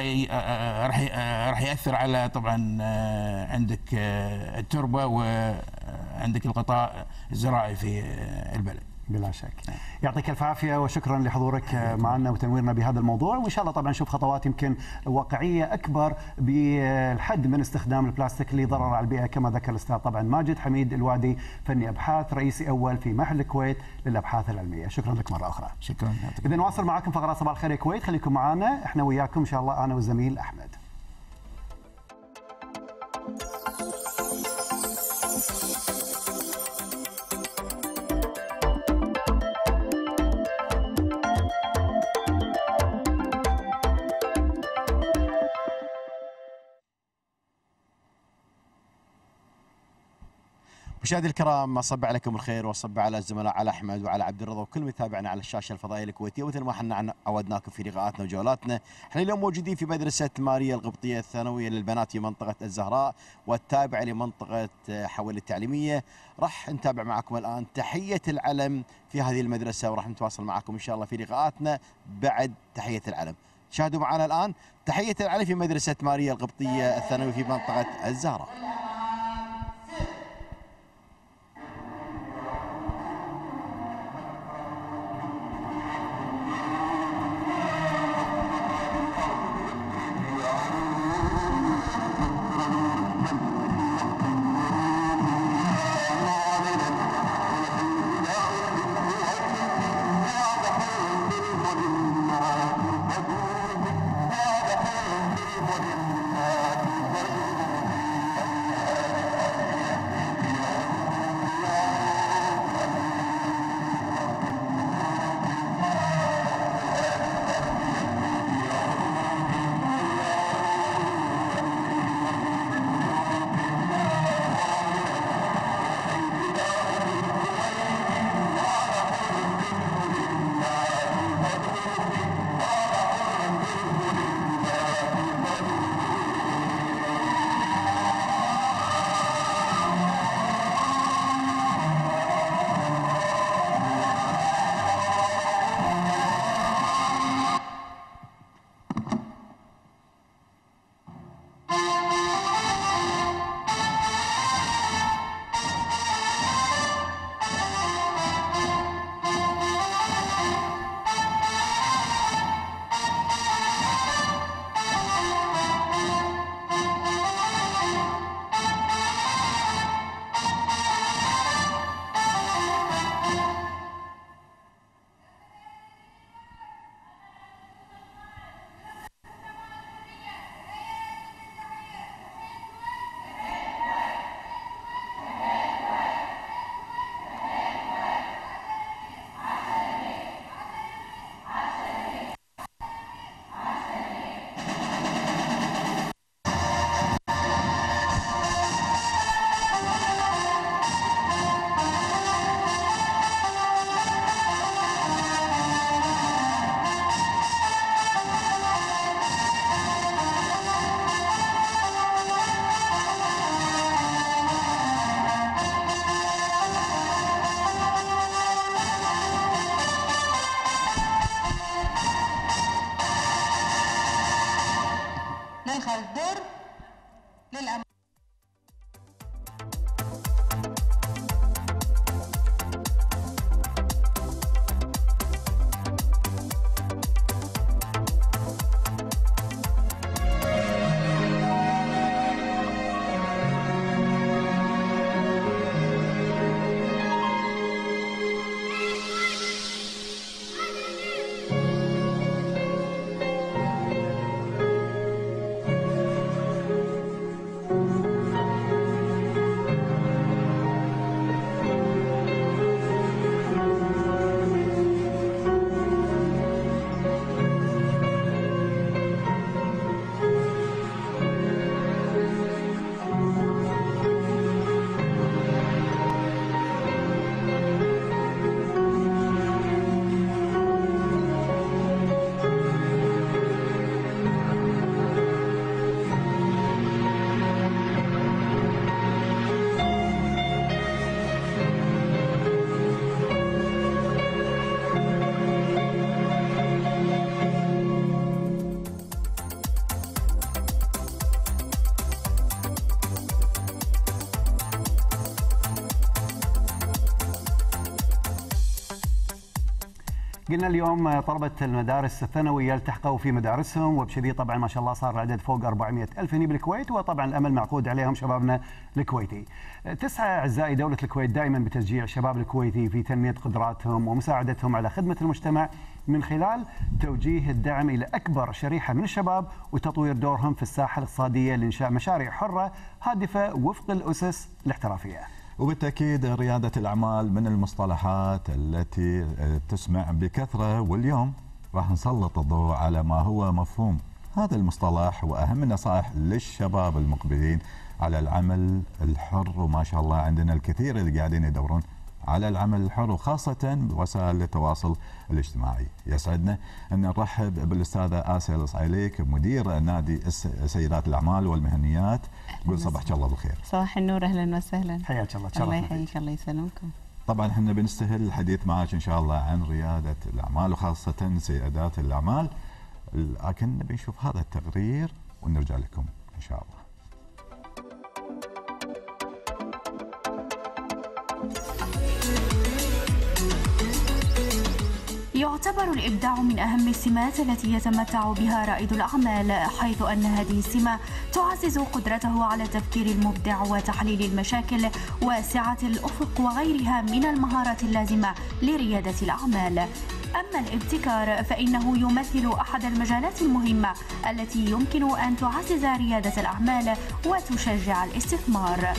راح ياثر على طبعا عندك التربه وعندك القطاع الزراعي في البلد. بلا شك. يعطيك الف عافيه وشكرا لحضورك معنا وتنويرنا بهذا الموضوع، وان شاء الله طبعا نشوف خطوات يمكن واقعيه اكبر بالحد من استخدام البلاستيك اللي ضرر على البيئه، كما ذكر الاستاذ طبعا ماجد حميد الوادي، فني ابحاث رئيسي اول في معهد الكويت للابحاث العلميه. شكرا لك مره اخرى. شكرا. اذا نواصل معكم فقرات صباح الخير يا كويت، خليكم معنا احنا وياكم ان شاء الله انا والزميل احمد. مشاهدي الكرام، اصب عليكم الخير واصب على الزملاء على احمد وعلى عبد الرضا وكل متابعنا على الشاشه الفضائيه الكويتيه، مثل ما احنا عودناكم في لقاءاتنا وجولاتنا. احنا اليوم موجودين في مدرسه ماريا القبطيه الثانويه للبنات في منطقه الزهراء والتابعه لمنطقه حول التعليميه. راح نتابع معكم الان تحيه العلم في هذه المدرسه، وراح نتواصل معكم ان شاء الله في لقاءاتنا بعد تحيه العلم. شاهدوا معنا الان تحيه العلم في مدرسه ماريا القبطيه الثانويه في منطقه الزهراء. دخل در للأمام. قلنا اليوم طلبة المدارس الثانوية التحقوا في مدارسهم، وبشذي طبعا ما شاء الله صار العدد فوق 400,000 هني بالكويت، وطبعا الأمل معقود عليهم شبابنا الكويتي. تسعى أعزائي دولة الكويت دائما بتشجيع الشباب الكويتي في تنمية قدراتهم ومساعدتهم على خدمة المجتمع من خلال توجيه الدعم إلى أكبر شريحة من الشباب وتطوير دورهم في الساحة الاقتصادية لإنشاء مشاريع حرة هادفة وفق الأسس الاحترافية. وبالتأكيد ريادة الأعمال من المصطلحات التي تسمع بكثرة، واليوم راح نسلط الضوء على ما هو مفهوم هذا المصطلح وأهم النصائح للشباب المقبلين على العمل الحر. وما شاء الله عندنا الكثير اللي قاعدين يدورون على العمل الحر، وخاصة بوسائل التواصل الاجتماعي. يسعدنا أن نرحب بالأستاذة آسيا الصعيليك مدير نادي سيدات الأعمال والمهنيات. قول صباحك الله بالخير. صباح النور، أهلا وسهلا. حياك الله. الله يحييك، الله يسلمكم. طبعا احنا بنستهل الحديث معك إن شاء الله عن ريادة الأعمال وخاصة سيدات الأعمال، لكن نبي نشوف هذا التقرير ونرجع لكم إن شاء الله. يعتبر الإبداع من أهم السمات التي يتمتع بها رائد الأعمال، حيث أن هذه السمة تعزز قدرته على التفكير المبدع وتحليل المشاكل وسعة الأفق وغيرها من المهارات اللازمة لريادة الأعمال. أما الابتكار فإنه يمثل أحد المجالات المهمة التي يمكن أن تعزز ريادة الأعمال وتشجع الاستثمار.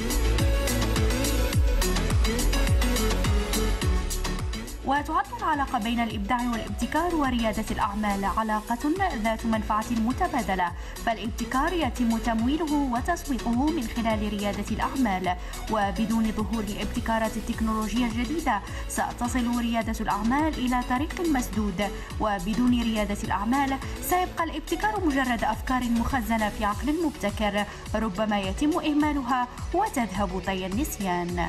وتعد العلاقة بين الإبداع والابتكار وريادة الأعمال علاقة ذات منفعة متبادلة، فالابتكار يتم تمويله وتسويقه من خلال ريادة الأعمال، وبدون ظهور الابتكارات التكنولوجية الجديدة ستصل ريادة الأعمال إلى طريق مسدود، وبدون ريادة الأعمال سيبقى الابتكار مجرد أفكار مخزنة في عقل مبتكر ربما يتم إهمالها وتذهب طي النسيان.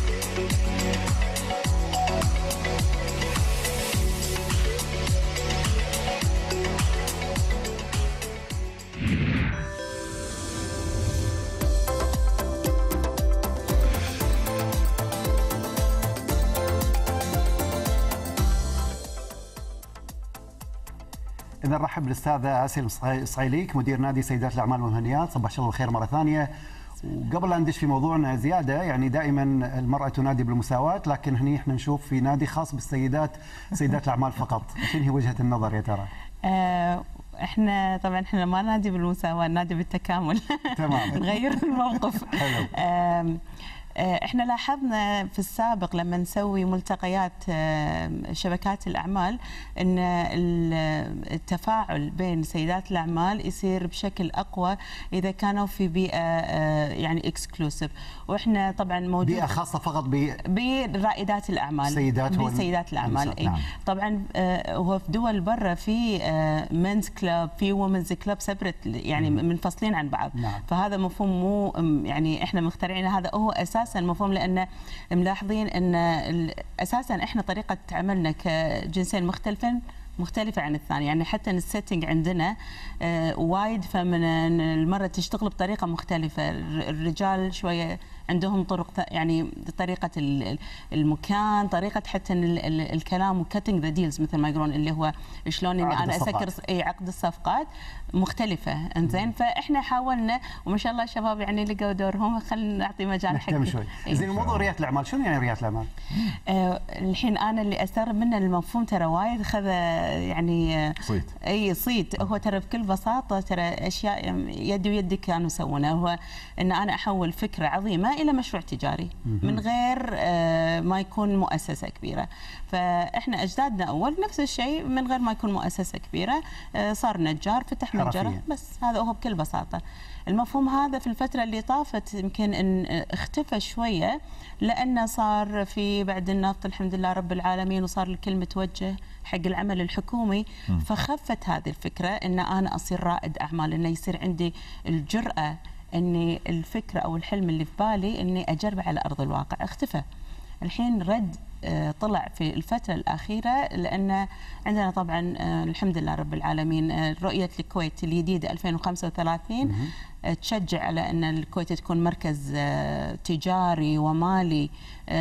إذا نرحب بالأستاذة آسيا الصعيليك مدير نادي سيدات الأعمال والمهنيات. صباح الله الخير مرة ثانية. وقبل لا ندش في موضوعنا زيادة، يعني دائما المرأة تنادي بالمساواة، لكن هني احنا نشوف في نادي خاص بالسيدات، سيدات الأعمال فقط. شنو هي وجهة النظر يا ترى؟ احنا طبعا احنا ما نادي بالمساواة، نادي بالتكامل. تمام. نغير الموقف. حلو. احنا لاحظنا في السابق لما نسوي ملتقيات شبكات الاعمال ان التفاعل بين سيدات الاعمال يصير بشكل اقوى اذا كانوا في بيئه يعني اكسكلوسيف، واحنا طبعا موجود بيئه خاصه فقط برائدات الاعمال، سيدات الاعمال. نعم. طبعا هو في دول برا في منز كلاب، في وومنز كلاب سبرت، يعني منفصلين عن بعض. نعم. فهذا مفهوم مو يعني احنا مخترعينه، هذا هو اساسا المفهوم، لان ملاحظين ان اساسا احنا طريقه عملنا كجنسين مختلفين مختلفة عن الثانية، يعني حتى السيتنج عندنا وايد فمن المرة تشتغل بطريقة مختلفة. الرجال شوية عندهم طرق، يعني طريقة المكان، طريقة حتى الكلام وكاتنج ذا ديلز مثل ما يقولون، اللي هو شلون اني انا اسكر عقد الصفقات مختلفة. انزين فاحنا حاولنا وما شاء الله الشباب يعني لقوا دورهم. خلينا نعطي مجال حق شوي. زين موضوع ريادة الاعمال، شنو يعني ريادة الاعمال؟ الحين انا اللي استغرب منه المفهوم ترى وايد خذ يعني صيت. اي صيت. هو ترى بكل بساطة ترى اشياء يدي ويدي كانوا يسوونها. هو ان انا احول فكرة عظيمة الى مشروع تجاري من غير ما يكون مؤسسة كبيرة. فاحنا اجدادنا اول نفس الشيء، من غير ما يكون مؤسسة كبيرة صار نجار، فتح متجر، بس هذا هو بكل بساطة. المفهوم هذا في الفترة اللي طافت يمكن ان اختفى شوية، لأنه صار في بعد النفط الحمد لله رب العالمين، وصار الكل متوجه حق العمل الحكومي. فخفت هذه الفكرة ان انا اصير رائد اعمال، انه يصير عندي الجرأة اني الفكرة او الحلم اللي في بالي اني اجربه على ارض الواقع. اختفى. الحين رد طلع في الفترة الأخيرة، لأن عندنا طبعا الحمد لله رب العالمين رؤية الكويت الجديدة 2035 تشجع على أن الكويت تكون مركز تجاري ومالي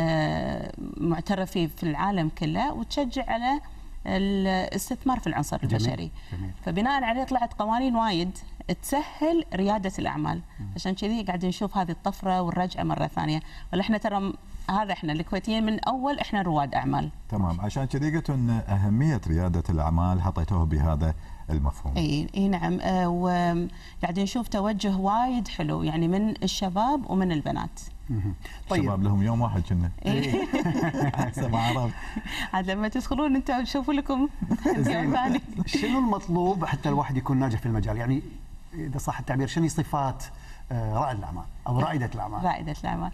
معترف فيه في العالم كله، وتشجع على الاستثمار في العنصر البشري. جميل. فبناء عليه طلعت قوانين وايد تسهل ريادة الأعمال. عشان كذي قاعدين نشوف هذه الطفرة والرجعة مرة ثانية. ولا احنا ترى هذا احنا الكويتيين من اول احنا رواد اعمال. تمام، عشان كذي قلت ان اهميه رياده الاعمال حطيتوه بهذا المفهوم. اي نعم. وقاعدين نشوف توجه وايد حلو يعني من الشباب ومن البنات. طيب الشباب لهم يوم واحد كنا. حسب ما عرفت. عاد لما تدخلون انتم تشوفوا لكم يوم ثاني. شنو المطلوب حتى الواحد يكون ناجح في المجال؟ يعني اذا صح التعبير، شنو صفات رائد الاعمال او رائده الاعمال؟ رائده الاعمال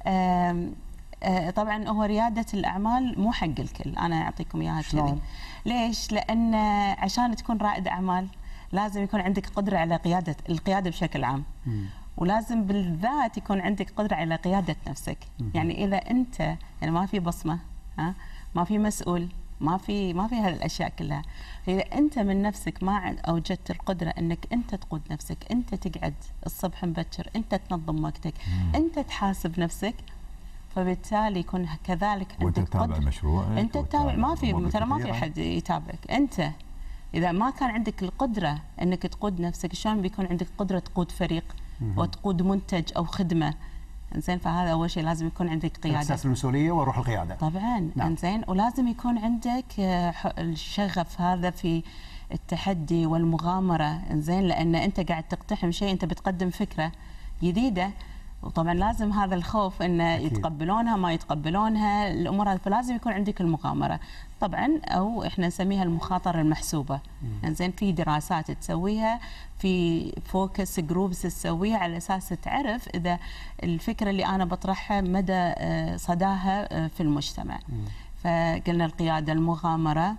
طبعا هو رياده الاعمال مو حق الكل، انا اعطيكم اياها كذي. ليش؟ لان عشان تكون رائد اعمال لازم يكون عندك قدره على القياده بشكل عام. ولازم بالذات يكون عندك قدره على قياده نفسك. يعني اذا انت يعني ما في بصمه، ما في مسؤول، ما في هالاشياء كلها، اذا انت من نفسك ما اوجدت القدره انك انت تقود نفسك، انت تقعد الصبح مبكر، انت تنظم وقتك، انت تحاسب نفسك، فبالتالي يكون كذلك عندك وانت تتابع مشروعك، انت تتابع. ما في ترى ما في احد يتابعك. انت اذا ما كان عندك القدره انك تقود نفسك، شلون بيكون عندك قدره تقود فريق وتقود منتج او خدمه؟ انزين فهذا اول شيء لازم يكون عندك قياده، احساس المسؤوليه وروح القياده طبعا. انزين ولازم يكون عندك الشغف هذا في التحدي والمغامره. انزين لان انت قاعد تقتحم شيء، انت بتقدم فكره جديده، وطبعا لازم هذا الخوف انه يتقبلونها ما يتقبلونها الامور هذه، فلازم يكون عندك المغامره طبعا، او احنا نسميها المخاطره المحسوبه. انزين في دراسات تسويها، في فوكس جروبس تسويها على اساس تعرف اذا الفكره اللي انا بطرحها مدى صداها في المجتمع. فقلنا القياده، المغامره،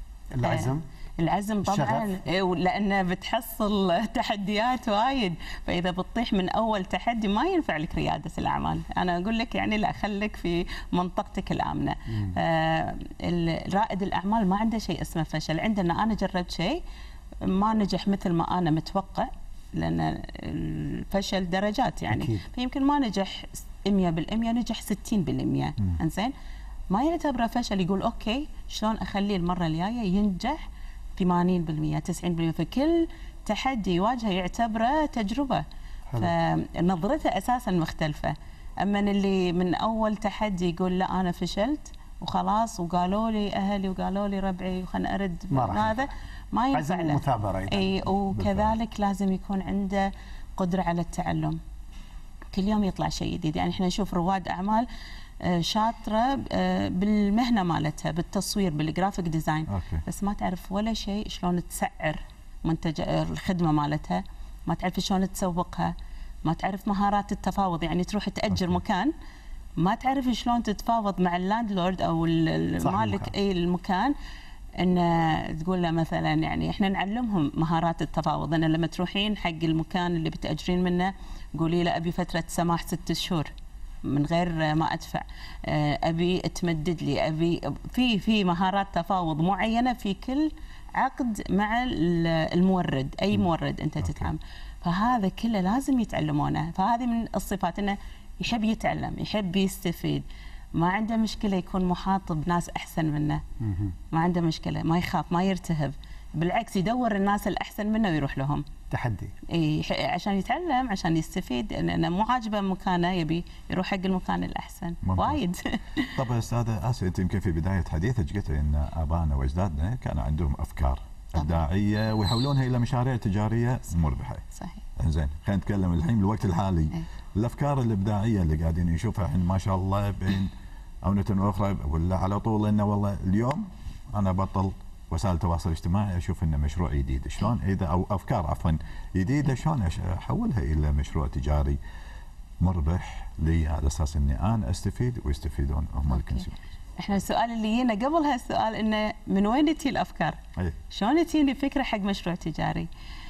العزم طبعا، لأنه بتحصل تحديات وايد. فإذا بتطيح من أول تحدي ما ينفع لك ريادة الأعمال. أنا أقول لك يعني لا، خليك في منطقتك الآمنة. رائد الأعمال ما عنده شيء اسمه فشل. عندنا أنا جربت شيء ما نجح مثل ما أنا متوقع، لأن الفشل درجات يعني أكيد. فيمكن ما نجح 100%، نجح 60%. إنزين ما يعتبره فشل، يقول أوكي شلون أخليه المرة الجاية ينجح 80% 90%. فكل تحدي يواجهه يعتبره تجربة. فنظرته أساسا مختلفة. أما اللي من أول تحدي يقول لا أنا فشلت وخلاص، وقالوا لي أهلي وقالوا لي ربعي وخلنا أرد، هذا ما ينفع له. أي وكذلك لازم يكون عنده قدرة على التعلم، كل يوم يطلع شيء جديد. يعني احنا نشوف رواد أعمال شاطرة بالمهنة مالتها، بالتصوير، بالجرافيك ديزاين، بس ما تعرف ولا شيء شلون تسعر منتج الخدمة مالتها، ما تعرف شلون تسوقها، ما تعرف مهارات التفاوض. يعني تروح تأجر مكان ما تعرف شلون تتفاوض مع اللاندلورد او المالك اي المكان، ان تقول له مثلا يعني احنا نعلمهم مهارات التفاوض. انا لما تروحين حق المكان اللي بتأجرين منه قولي له ابي فترة سماح 6 شهور، من غير ما ادفع، ابي تمدد لي، ابي في مهارات تفاوض معينه في كل عقد مع المورد، اي مورد انت تتعامل. فهذا كله لازم يتعلمونه. فهذه من الصفات، انه يحب يتعلم، يحب يستفيد، ما عنده مشكله يكون محاط بناس احسن منه، ما عنده مشكله، ما يخاف، ما يرتهب، بالعكس يدور الناس الاحسن منه ويروح لهم. تحدي. اي عشان يتعلم، عشان يستفيد، لانه مو عاجبه مكانه يبي يروح حق المكان الاحسن. وايد. طب استاذه اسيا، انت يمكن في بدايه حديثك قلت ان ابائنا واجدادنا كانوا عندهم افكار ابداعيه ويحولونها الى مشاريع تجاريه مربحه. صحيح. زين، خلينا نتكلم الحين بالوقت الحالي. الافكار الابداعيه اللي قاعدين نشوفها الحين ما شاء الله بين اونه واخرى، ولا على طول انه والله اليوم انا بطل وسائل التواصل الاجتماعي اشوف انه مشروع جديد، شلون اذا او افكار عفوا جديده شلون احولها الى مشروع تجاري مربح لي، على اساس اني انا استفيد ويستفيدون هم الكونسيومر. احنا السؤال اللي جينا قبل هالسؤال انه من وين تجي الافكار؟ شلون تجيني فكره حق مشروع تجاري؟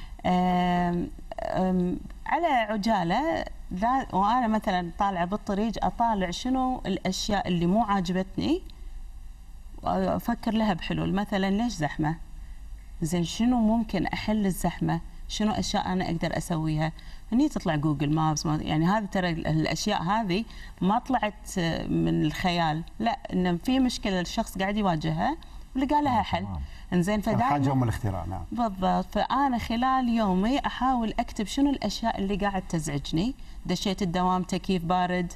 على عجاله، لا وانا مثلا طالعه بالطريق اطالع شنو الاشياء اللي مو عاجبتني وافكر لها بحلول. مثلا ليش زحمه؟ زين شنو ممكن احل الزحمه؟ شنو اشياء انا اقدر اسويها؟ هني تطلع جوجل مابس، يعني هذه ترى الاشياء هذه ما طلعت من الخيال، لا ان في مشكله الشخص قاعد يواجهها ولقى لها حل. انزين فدائما ام الاختراع. نعم بالضبط. فانا خلال يومي احاول اكتب شنو الاشياء اللي قاعد تزعجني، دشيت الدوام تكييف بارد،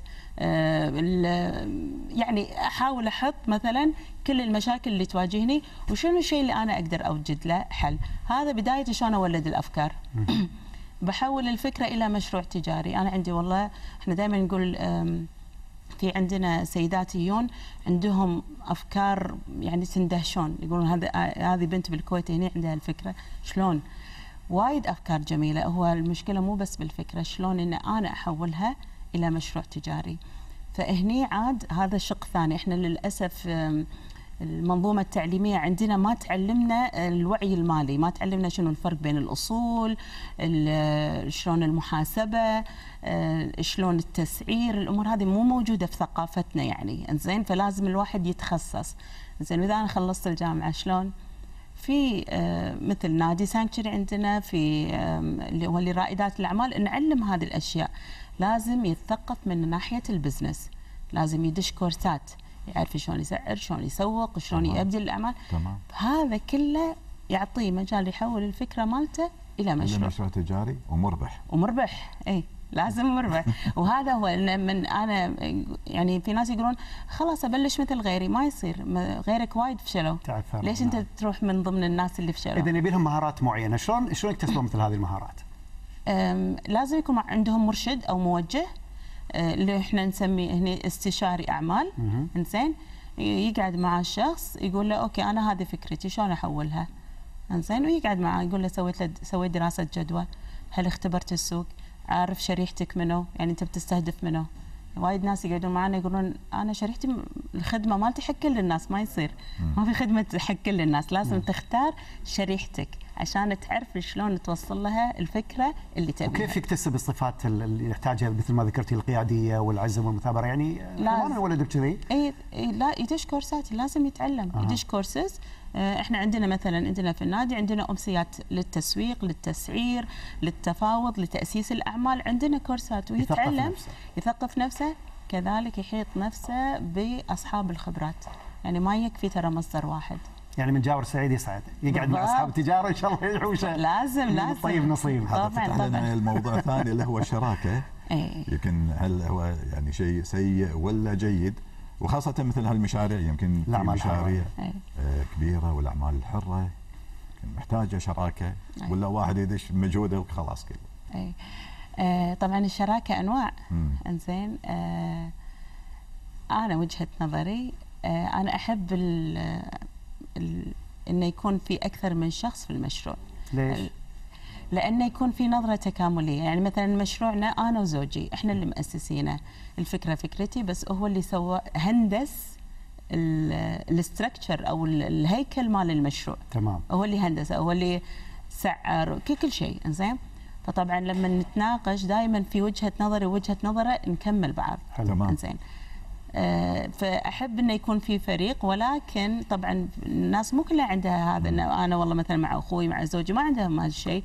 يعني احاول احط مثلا كل المشاكل اللي تواجهني وشنو الشيء اللي انا اقدر اوجد له حل. هذا بدايه شلون اولد الافكار. بحول الفكره الى مشروع تجاري. انا عندي والله احنا دائما نقول في عندنا سيدات يجون عندهم افكار يعني تندهشون، يقولون هذه بنت بالكويت هنا عندها الفكره، شلون؟ وايد افكار جميله. هو المشكله مو بس بالفكره، شلون ان انا احولها الى مشروع تجاري. فهني عاد هذا شق ثاني. احنا للاسف المنظومه التعليميه عندنا ما تعلمنا الوعي المالي، ما تعلمنا شنو الفرق بين الاصول، شلون المحاسبه، شلون التسعير. الامور هذه مو موجوده في ثقافتنا يعني. انزين فلازم الواحد يتخصص. زين اذا انا خلصت الجامعه شلون؟ في مثل نادي سانكتشري عندنا، في اللي هو لرائدات الاعمال، نعلم هذه الاشياء. لازم يتثقف من ناحيه البزنس، لازم يدش كورسات، يعرف شلون يسعر، شلون يسوق، شلون يبدي الاعمال. تمام. هذا كله يعطيه مجال يحول الفكره مالته الى مشروع. مشروع تجاري ومربح. ومربح، اي لازم مربح. وهذا هو من انا يعني في ناس يقولون خلاص ابلش مثل غيري، ما يصير، غيرك وايد فشلوا، ليش انت تروح من ضمن الناس اللي فشلوا؟ اذا يبي لهم مهارات معينه، شلون يكتسبون مثل هذه المهارات؟ لازم يكون عندهم مرشد او موجه، اللي احنا نسميه هنا استشاري اعمال. انزين يقعد مع الشخص يقول له اوكي انا هذه فكرتي شلون احولها. انزين ويقعد معه يقول له سويت دراسه جدوى، هل اختبرت السوق؟ عارف شريحتك منو؟ يعني انت بتستهدف منو؟ وايد ناس يقعدون معنا يقولون انا شريحتي الخدمه مالتي حق كل الناس، ما يصير، ما في خدمه حق كل الناس، لازم تختار شريحتك عشان تعرف شلون توصل لها الفكره اللي تبيها. وكيف يكتسب الصفات اللي يحتاجها مثل ما ذكرتي، القياديه والعزم والمثابره؟ يعني ما انولد بكذي. اي لا، يدش كورسات، لازم يتعلم. يدش كورسز. احنا عندنا مثلا عندنا في النادي عندنا امسيات للتسويق، للتسعير، للتفاوض، لتاسيس الاعمال، عندنا كورسات ويتعلم، يثقف نفسه، كذلك يحيط نفسه باصحاب الخبرات. يعني ما يكفي ترى مصدر واحد. يعني من جاور سعيد يسعد، يقعد مع اصحاب التجاره ان شاء الله يعوشه. لازم طيب نصيب. هذا فتح لنا الموضوع الثاني اللي هو الشراكه. يمكن هل هو يعني شيء سيء ولا جيد؟ وخاصة مثل هالمشاريع، يمكن في مشاريع كبيرة والأعمال الحرة محتاجة شراكة، ولا واحد يدش مجهوده وخلاص كذا. طبعا الشراكة أنواع. انزين أنا وجهة نظري أنا أحب إنه يكون في أكثر من شخص في المشروع. ليش؟ لأنه يكون في نظرة تكاملية. يعني مثلا مشروعنا أنا وزوجي إحنا اللي مؤسسينه، الفكرة فكرتي، بس هو اللي سوى هندس الاستراكشر أو الهيكل مال المشروع. تمام. هو اللي هندسه، هو اللي سعر كل شيء. إنزين فطبعا لما نتناقش دائما في وجهه نظري ووجهه نظره نكمل بعض. تمام. زين. فاحب انه يكون في فريق، ولكن طبعا الناس مو كلها عندها هذا، انه انا والله مثلا مع اخوي مع زوجي ما عندهم هذا الشيء.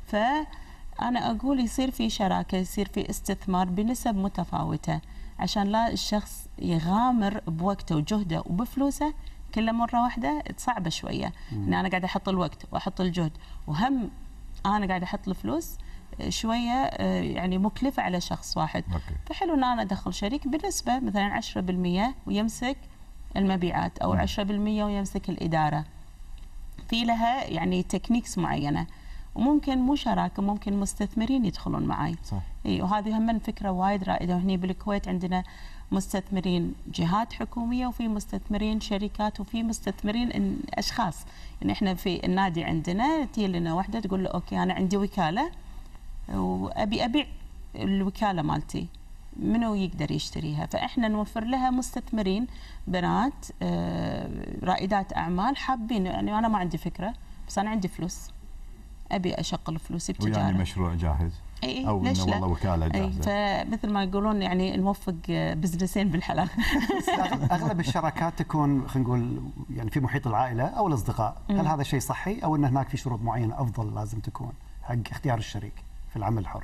فانا اقول يصير في شراكه، يصير في استثمار بنسب متفاوته، عشان لا الشخص يغامر بوقته وجهده وبفلوسه كله مره واحده. صعبه شويه ان انا قاعده احط الوقت واحط الجهد وهم انا قاعده احط الفلوس، شويه يعني مكلفه على شخص واحد. فحلو ان انا ادخل شريك بنسبه مثلا 10% ويمسك المبيعات، او 10% ويمسك الاداره. في لها يعني تكنيكس معينه، وممكن مو شراكه، ممكن مستثمرين يدخلون معي. صح. اي، وهذه هم فكره وايد رائده. وهني بالكويت عندنا مستثمرين جهات حكوميه، وفي مستثمرين شركات، وفي مستثمرين اشخاص. يعني احنا في النادي عندنا تجي لنا واحده تقول له اوكي انا عندي وكاله وابي ابيع الوكاله مالتي، منو يقدر يشتريها؟ فاحنا نوفر لها مستثمرين بنات رائدات اعمال حابين، يعني انا ما عندي فكره بس انا عندي فلوس ابي اشغل فلوسي بتجاره، ويعني مشروع جاهز. اي او ليش انه لا؟ والله وكاله جاهزه. فمثل ما يقولون يعني نوفق بزنسين بالحلال. اغلب الشراكات تكون خلينا نقول يعني في محيط العائله او الاصدقاء، هل هذا شيء صحي او ان هناك في شروط معينه افضل لازم تكون حق اختيار الشريك في العمل الحر؟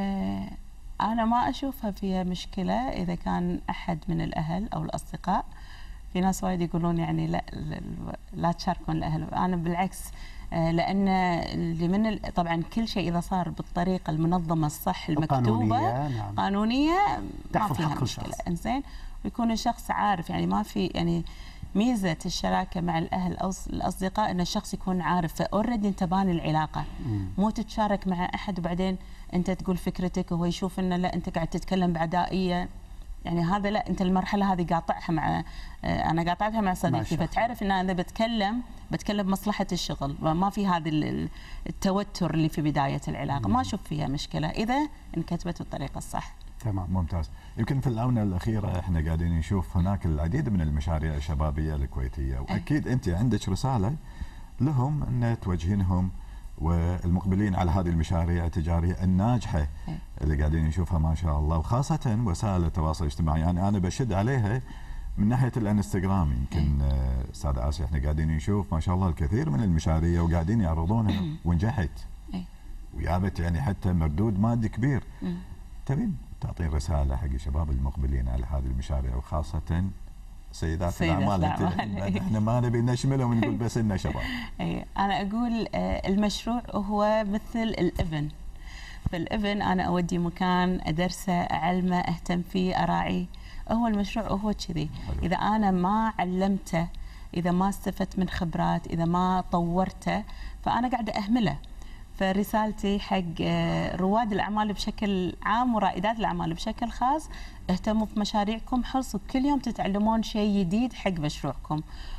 انا ما اشوفها فيها مشكله اذا كان احد من الاهل او الاصدقاء. في ناس وايد يقولون يعني لا تشاركون الاهل، انا بالعكس، لان اللي من طبعا كل شيء اذا صار بالطريقه المنظمه الصح المكتوبه نعم. قانونيه ما تحفظ فيها حق مشكله. الشخص. انزين، ويكون الشخص عارف، يعني ما في يعني ميزه الشراكه مع الاهل او الاصدقاء ان الشخص يكون عارف، فاوريدي انت باني العلاقه. مو تتشارك مع احد وبعدين انت تقول فكرتك وهو يشوف انه لا انت قاعد تتكلم بعدائيه، يعني هذا لا، انت المرحله هذه قاطعها مع انا قاطعتها مع صديقتي، فتعرف ان انا بتكلم بمصلحه الشغل، ما في هذا التوتر اللي في بدايه العلاقه. ما اشوف فيها مشكله اذا انكتبت بالطريقه الصح. تمام، ممتاز. يمكن في الآونة الأخيرة احنا قاعدين نشوف هناك العديد من المشاريع الشبابية الكويتية، وأكيد أنت عندك رسالة لهم أن توجهينهم والمقبلين على هذه المشاريع التجارية الناجحة اللي قاعدين نشوفها ما شاء الله، وخاصة وسائل التواصل الاجتماعي. يعني أنا بشد عليها من ناحية الانستغرام. يمكن أستاذة آسيا احنا قاعدين نشوف ما شاء الله الكثير من المشاريع وقاعدين يعرضونها ونجحت وجابت يعني حتى مردود مادي كبير. تبين تعطين رسالة حق الشباب المقبلين على هذه المشاريع، وخاصة سيدات الأعمال؟ احنا ما نبي نشملهم نقول بس إنه شباب. أنا أقول المشروع هو مثل الابن. فالابن أنا أودي مكان أدرسه أعلمه أهتم فيه أراعيه. هو المشروع هو كذي، إذا أنا ما علمته، إذا ما استفدت من خبرات، إذا ما طورته، فأنا قاعدة أهمله. فرسالتي حق رواد الأعمال بشكل عام ورائدات الأعمال بشكل خاص، اهتموا بمشاريعكم، حرصوا كل يوم تتعلمون شيء جديد حق مشروعكم،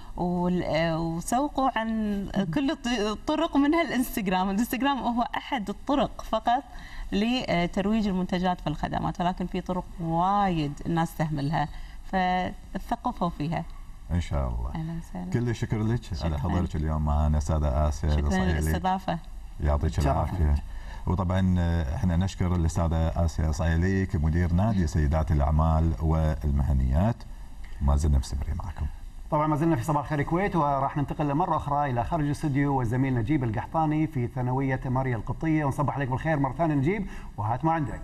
وسوقوا عن كل الطرق منها الانستغرام هو أحد الطرق فقط لترويج المنتجات والخدمات، ولكن في طرق وايد الناس تهملها، فثقفوا فيها. ان شاء الله. اهلا وسهلا. كل الشكر لك على حضورك اليوم معنا استاذه اسيا. شكرا للاستضافه. يعطيك العافيه. وطبعا احنا نشكر الاستاذه اسيا صايلي كمدير نادي سيدات الاعمال والمهنيات. ما زلنا مستمرين معكم. طبعا ما زلنا في صباح الخير الكويت، وراح ننتقل مرة أخرى إلى خارج الاستوديو والزميل نجيب القحطاني في ثانوية ماريا القبطية، ونصبح عليك بالخير مرة ثانية نجيب، وهات ما عندك.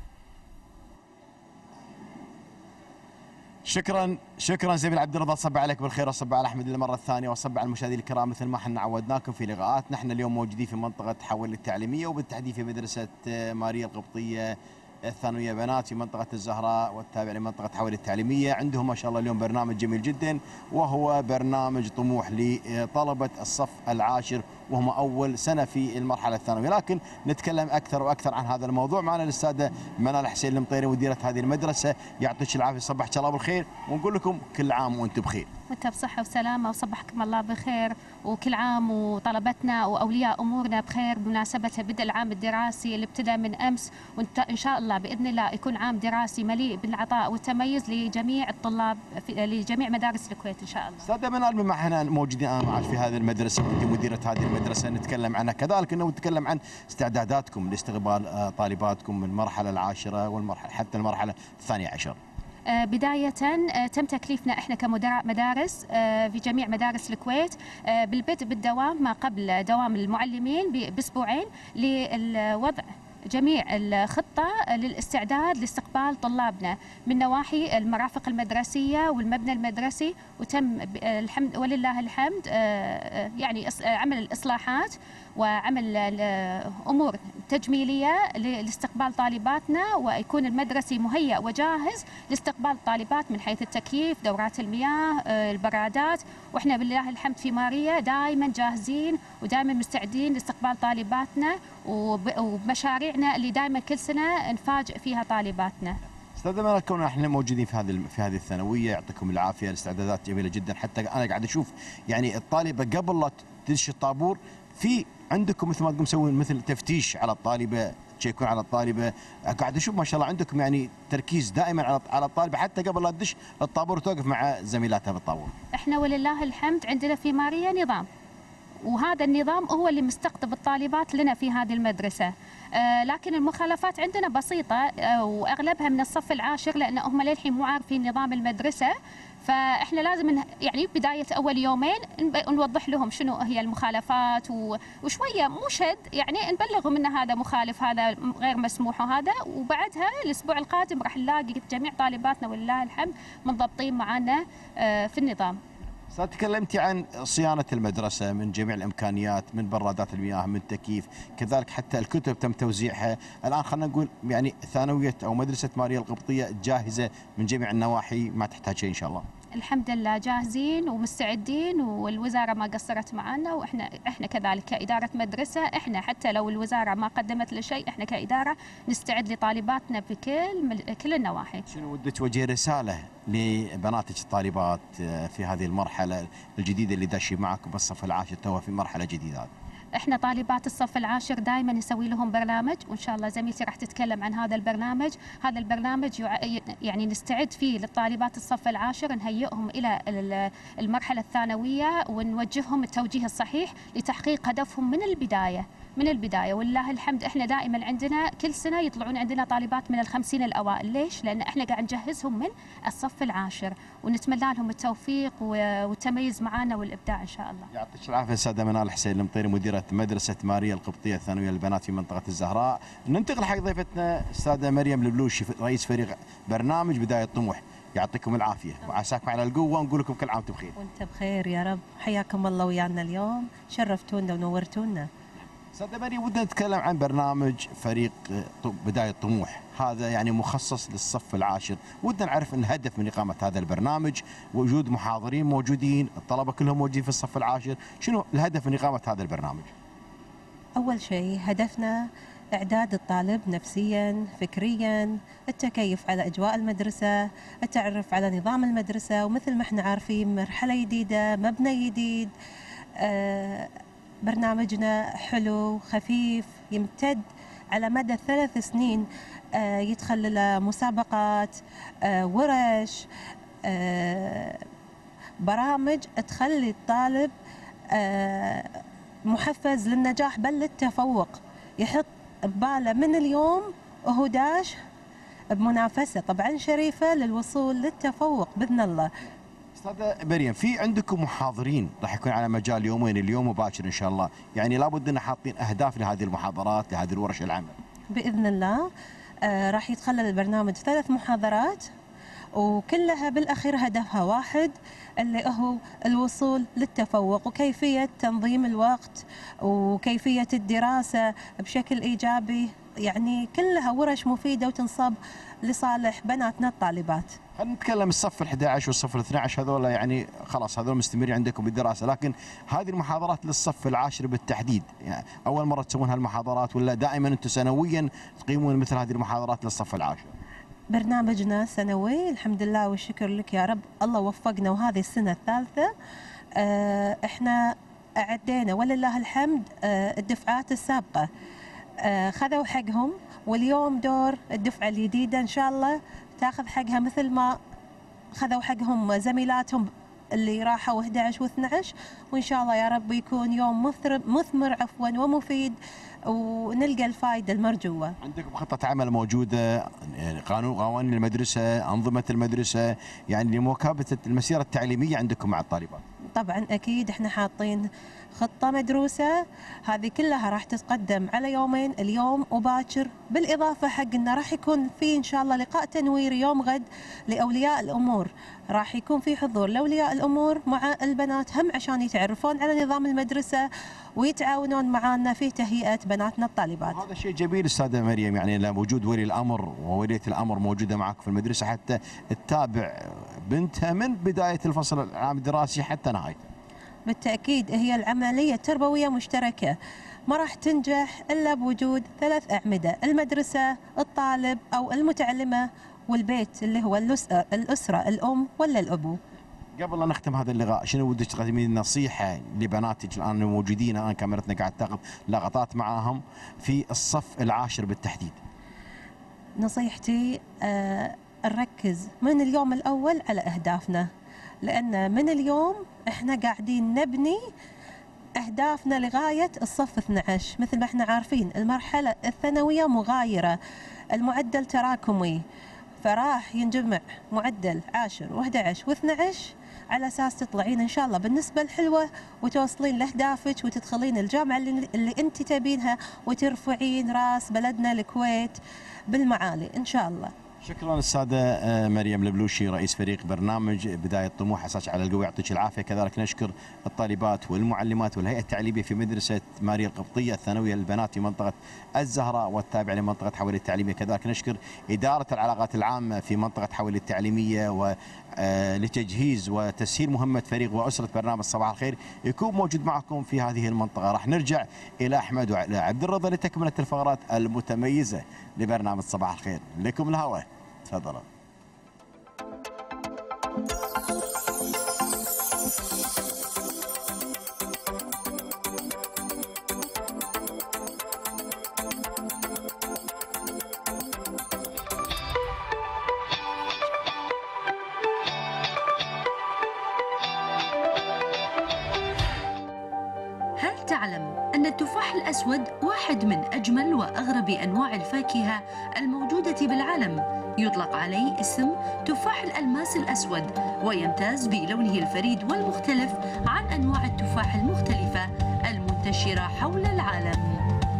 شكرا زميل عبد الرضا. صب عليك بالخير وصب على احمد للمره الثانيه وصب على المشاهدين الكرام. مثل ما احنا عودناكم في لقاءاتنا، احنا اليوم موجودين في منطقه حول التعليميه، وبالتحديد في مدرسه ماريا القبطيه الثانويه بنات في منطقه الزهراء والتابع لمنطقه حول التعليميه. عندهم ما شاء الله اليوم برنامج جميل جدا، وهو برنامج طموح لطلبه الصف العاشر وهم اول سنه في المرحله الثانويه. لكن نتكلم اكثر واكثر عن هذا الموضوع. معنا الاستاذه منال حسين المطيري مديره هذه المدرسه. يعطيك العافيه، صبحك الله بالخير، ونقول لكم كل عام وانتم بخير. وانت بصحه وسلامه، وصبحكم الله بخير، وكل عام وطلبتنا واولياء امورنا بخير بمناسبه بدء العام الدراسي اللي ابتدى من امس، وان شاء الله الله باذن الله يكون عام دراسي مليء بالعطاء والتميز لجميع الطلاب لجميع مدارس الكويت ان شاء الله. استاذه منال، بما احنا موجودين انا معك في هذه المدرسه وانت مديره هذه المدرسه نتكلم عنها، كذلك انه نتكلم عن استعداداتكم لاستقبال طالباتكم من المرحله العاشره والمرحله حتى المرحله الثانيه عشر. بداية تم تكليفنا احنا كمدراء مدارس في جميع مدارس الكويت بالبدء بالدوام ما قبل دوام المعلمين باسبوعين للوضع جميع الخطة للاستعداد لاستقبال طلابنا من نواحي المرافق المدرسية والمبنى المدرسي، وتم الحمد ولله الحمد يعني عمل الإصلاحات وعمل أمور تجميلية لاستقبال طالباتنا، ويكون المدرسي مهيأ وجاهز لاستقبال الطالبات من حيث التكييف، دورات المياه، البرادات، وإحنا بالله الحمد في ماريا دائما جاهزين ودائما مستعدين لاستقبال طالباتنا وبمشاريعنا اللي دائما كل سنة نفاجئ فيها طالباتنا. استاذ منال، كوننا احنا موجودين في هذه الثانويه يعطيكم العافيه، الاستعدادات جميله جدا، حتى انا قاعد اشوف يعني الطالبه قبل لا تدش الطابور في عندكم مثل ما تقوم مسوين مثل تفتيش على الطالبه، تشيكون على الطالبه، قاعد اشوف ما شاء الله عندكم يعني تركيز دائما على الطالبه حتى قبل لا تدش الطابور وتوقف مع زميلاتها بالطابور. احنا ولله الحمد عندنا في ماريا نظام، وهذا النظام هو اللي مستقطب الطالبات لنا في هذه المدرسة. لكن المخالفات عندنا بسيطة وأغلبها من الصف العاشر، لأن هم للحين مو عارفين نظام المدرسة، فإحنا لازم يعني بداية أول يومين نوضح لهم شنو هي المخالفات وشوية مو شد، يعني نبلغهم أن هذا مخالف، هذا غير مسموح وهذا، وبعدها الأسبوع القادم راح نلاقي جميع طالباتنا ولله الحمد منضبطين معنا في النظام. تكلمتي عن صيانة المدرسة من جميع الإمكانيات، من برادات المياه، من تكييف، كذلك حتى الكتب تم توزيعها. الآن خلينا نقول يعني ثانوية أو مدرسة ماريا القبطية جاهزة من جميع النواحي، ما تحتاج شيء إن شاء الله. الحمد لله جاهزين ومستعدين، والوزارة ما قصرت معنا، واحنا كذلك كإدارة مدرسة، احنا حتى لو الوزارة ما قدمت لنا شيء احنا كإدارة نستعد لطالباتنا بكل النواحي. شنو ودك توجه رسالة لبناتك الطالبات في هذه المرحلة الجديدة اللي داشين معكم بالصف العاشر توها في مرحلة جديدة؟ احنا طالبات الصف العاشر دائما نسوي لهم برنامج، وان شاء الله زميلتي راح تتكلم عن هذا البرنامج. هذا البرنامج يعني نستعد فيه للطالبات الصف العاشر، نهيئهم الى المرحله الثانويه ونوجههم التوجيه الصحيح لتحقيق هدفهم من البداية. ولله الحمد احنا دائما عندنا كل سنة يطلعون عندنا طالبات من ال50 الأوائل. ليش؟ لأن احنا قاعد نجهزهم من الصف العاشر، ونتمنى لهم التوفيق والتميز معنا والإبداع إن شاء الله. يعطيك العافية السادة منال حسين المطيري مديرة مدرسة ماريا القبطية الثانوية للبنات في منطقة الزهراء. ننتقل حق ضيفتنا السادة مريم البلوشي رئيس فريق برنامج بداية طموح. يعطيكم العافية وعساكم على القوة، ونقول لكم كل عام وانتم بخير. وانت بخير يا رب، حياكم الله ويانا اليوم، شرفتونا ونورتونا. سادة مريم، ودنا نتكلم عن برنامج فريق بداية طموح، هذا يعني مخصص للصف العاشر. ودنا نعرف الهدف من إقامة هذا البرنامج، وجود محاضرين موجودين، الطلبة كلهم موجودين في الصف العاشر، شنو الهدف من إقامة هذا البرنامج؟ أول شيء هدفنا إعداد الطالب نفسيا، فكريا، التكيف على أجواء المدرسة، التعرف على نظام المدرسة، ومثل ما احنا عارفين مرحلة جديدة، مبنى جديد. برنامجنا حلو خفيف يمتد على مدى 3 سنين، يدخل له مسابقات، ورش، برامج تخلي الطالب محفز للنجاح بل للتفوق، يحط بباله من اليوم وهو داش بمنافسة طبعا شريفة للوصول للتفوق بإذن الله. استاذة مريم، في عندكم محاضرين راح يكون على مجال يومين، اليوم وباكر ان شاء الله، يعني لابد ان حاطين اهداف لهذه المحاضرات لهذه الورش العمل. باذن الله راح يتخلل البرنامج 3 محاضرات، وكلها بالاخير هدفها واحد اللي هو الوصول للتفوق، وكيفيه تنظيم الوقت وكيفيه الدراسه بشكل ايجابي، يعني كلها ورش مفيده وتنصب لصالح بناتنا الطالبات. خلينا نتكلم الصف ال11 والصف ال12، هذول يعني خلاص هذول مستمرين عندكم بالدراسه، لكن هذه المحاضرات للصف العاشر بالتحديد، يعني اول مره تسوون هالمحاضرات ولا دائما انتم سنويا تقيمون مثل هذه المحاضرات للصف العاشر؟ برنامجنا سنوي الحمد لله والشكر لك يا رب، الله وفقنا وهذه السنه الثالثه. احنا اعدينا ولله الحمد الدفعات السابقه خذوا حقهم، واليوم دور الدفعة الجديدة إن شاء الله تاخذ حقها مثل ما خذوا حقهم زميلاتهم اللي راحوا 11 و12، وإن شاء الله يا رب يكون يوم مثمر ومفيد ونلقى الفائدة المرجوة. عندكم خطة عمل موجودة، يعني قوانين المدرسة، أنظمة المدرسة، يعني لمواكبة المسيرة التعليمية عندكم مع الطالبات؟ طبعا أكيد احنا حاطين خطة مدروسة، هذه كلها راح تتقدم على يومين، اليوم وباكر، بالإضافة حق إنه راح يكون في إن شاء الله لقاء تنويري يوم غد لأولياء الأمور، راح يكون في حضور لأولياء الأمور مع البنات هم عشان يتعرفون على نظام المدرسة ويتعاونون معنا في تهيئة بناتنا الطالبات. هذا شيء جميل أستاذة مريم، يعني وجود ولي الأمر وولية الأمر موجودة معك في المدرسة حتى تتابع بنتها من بداية الفصل العام الدراسي حتى نهايته. بالتأكيد هي العملية التربوية مشتركة، ما راح تنجح إلا بوجود 3 أعمدة، المدرسة، الطالب أو المتعلمة، والبيت اللي هو الأسرة، الأم ولا الأبو. قبل لا نختم هذا اللقاء، شنو ودك تقدمين نصيحة لبناتك الآن الموجودين، الآن كاميرتنا قاعد تاخذ لقطات معاهم في الصف العاشر بالتحديد؟ نصيحتي نركز من اليوم الأول على أهدافنا، لأن من اليوم احنا قاعدين نبني أهدافنا لغاية الصف 12. مثل ما احنا عارفين المرحلة الثانوية مغايرة، المعدل تراكمي، فراح ينجمع معدل 10 و11 و12 على أساس تطلعين إن شاء الله بالنسبة الحلوة وتوصلين لأهدافك وتدخلين الجامعة اللي أنت تبينها وترفعين راس بلدنا الكويت بالمعالي إن شاء الله. شكرا السادة مريم البلوشي رئيس فريق برنامج بداية طموح، أساس على القوي يعطيك العافية. كذلك نشكر الطالبات والمعلمات والهيئة التعليمية في مدرسة ماريا القبطية الثانوية للبنات في منطقة الزهراء والتابعة لمنطقة حولي التعليمية. كذلك نشكر إدارة العلاقات العامة في منطقة حولي التعليمية ولتجهيز وتسهيل مهمة فريق وأسرة برنامج صباح الخير يكون موجود معكم في هذه المنطقة. راح نرجع إلى أحمد وإلى عبد الرضا لتكملة الفقرات المتميزة لبرنامج صباح الخير. لكم الهواء، تفضلوا. هل تعلم أن التفاح الأسود واحد من أجمل وأغرب أنواع الفاكهة الموجودة بالعالم؟ يطلق عليه اسم تفاح الألماس الأسود، ويمتاز بلونه الفريد والمختلف عن أنواع التفاح المختلفة المنتشرة حول العالم.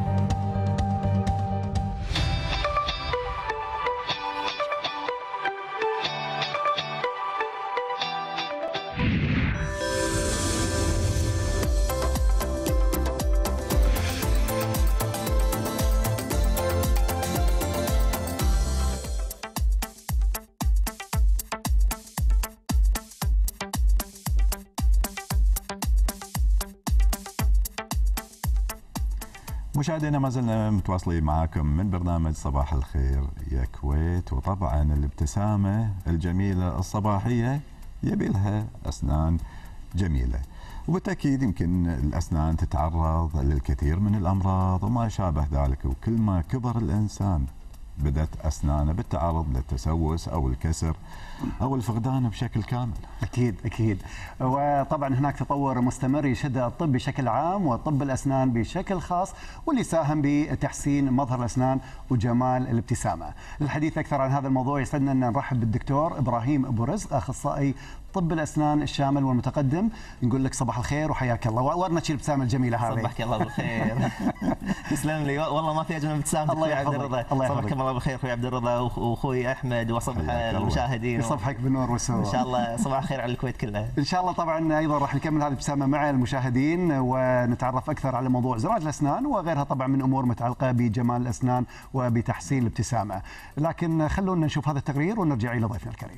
مشاهدينا ما زلنا متواصلين معاكم من برنامج صباح الخير يا كويت، وطبعا الابتسامة الجميلة الصباحية يبي لها أسنان جميلة، وبالتأكيد يمكن الأسنان تتعرض للكثير من الأمراض وما شابه ذلك، وكل ما كبر الإنسان بدأت أسنانه بالتعرض للتسوس أو الكسر أو الفقدان بشكل كامل. أكيد أكيد. وطبعا هناك تطور مستمر يشهد الطب بشكل عام وطب الأسنان بشكل خاص، واللي ساهم بتحسين مظهر الأسنان وجمال الابتسامة. للحديث أكثر عن هذا الموضوع يسعدنا أن نرحب بالدكتور إبراهيم أبو رزق، أخصائي طب الأسنان الشامل والمتقدم. نقول لك صباح الخير وحياك الله، ورنا شي الابتسامة الجميلة هذه. صبحك الله بالخير. تسلم لي، والله ما في أجمل من ابتسامة أخوي عبد الرضا. صبحكم الله بالخير أخوي عبد الرضا وأخوي أحمد، وصبح المشاهدين. يصبحك بالنور والسرور. إن شاء الله صباح الخير على الكويت كلها. إن شاء الله. طبعا أيضا راح نكمل هذه الابتسامة مع المشاهدين ونتعرف أكثر على موضوع زراعة الأسنان وغيرها طبعا من أمور متعلقة بجمال الأسنان وبتحسين الابتسامة. لكن خلونا نشوف هذا التقرير ونرجع إلى ضيفنا الكريم.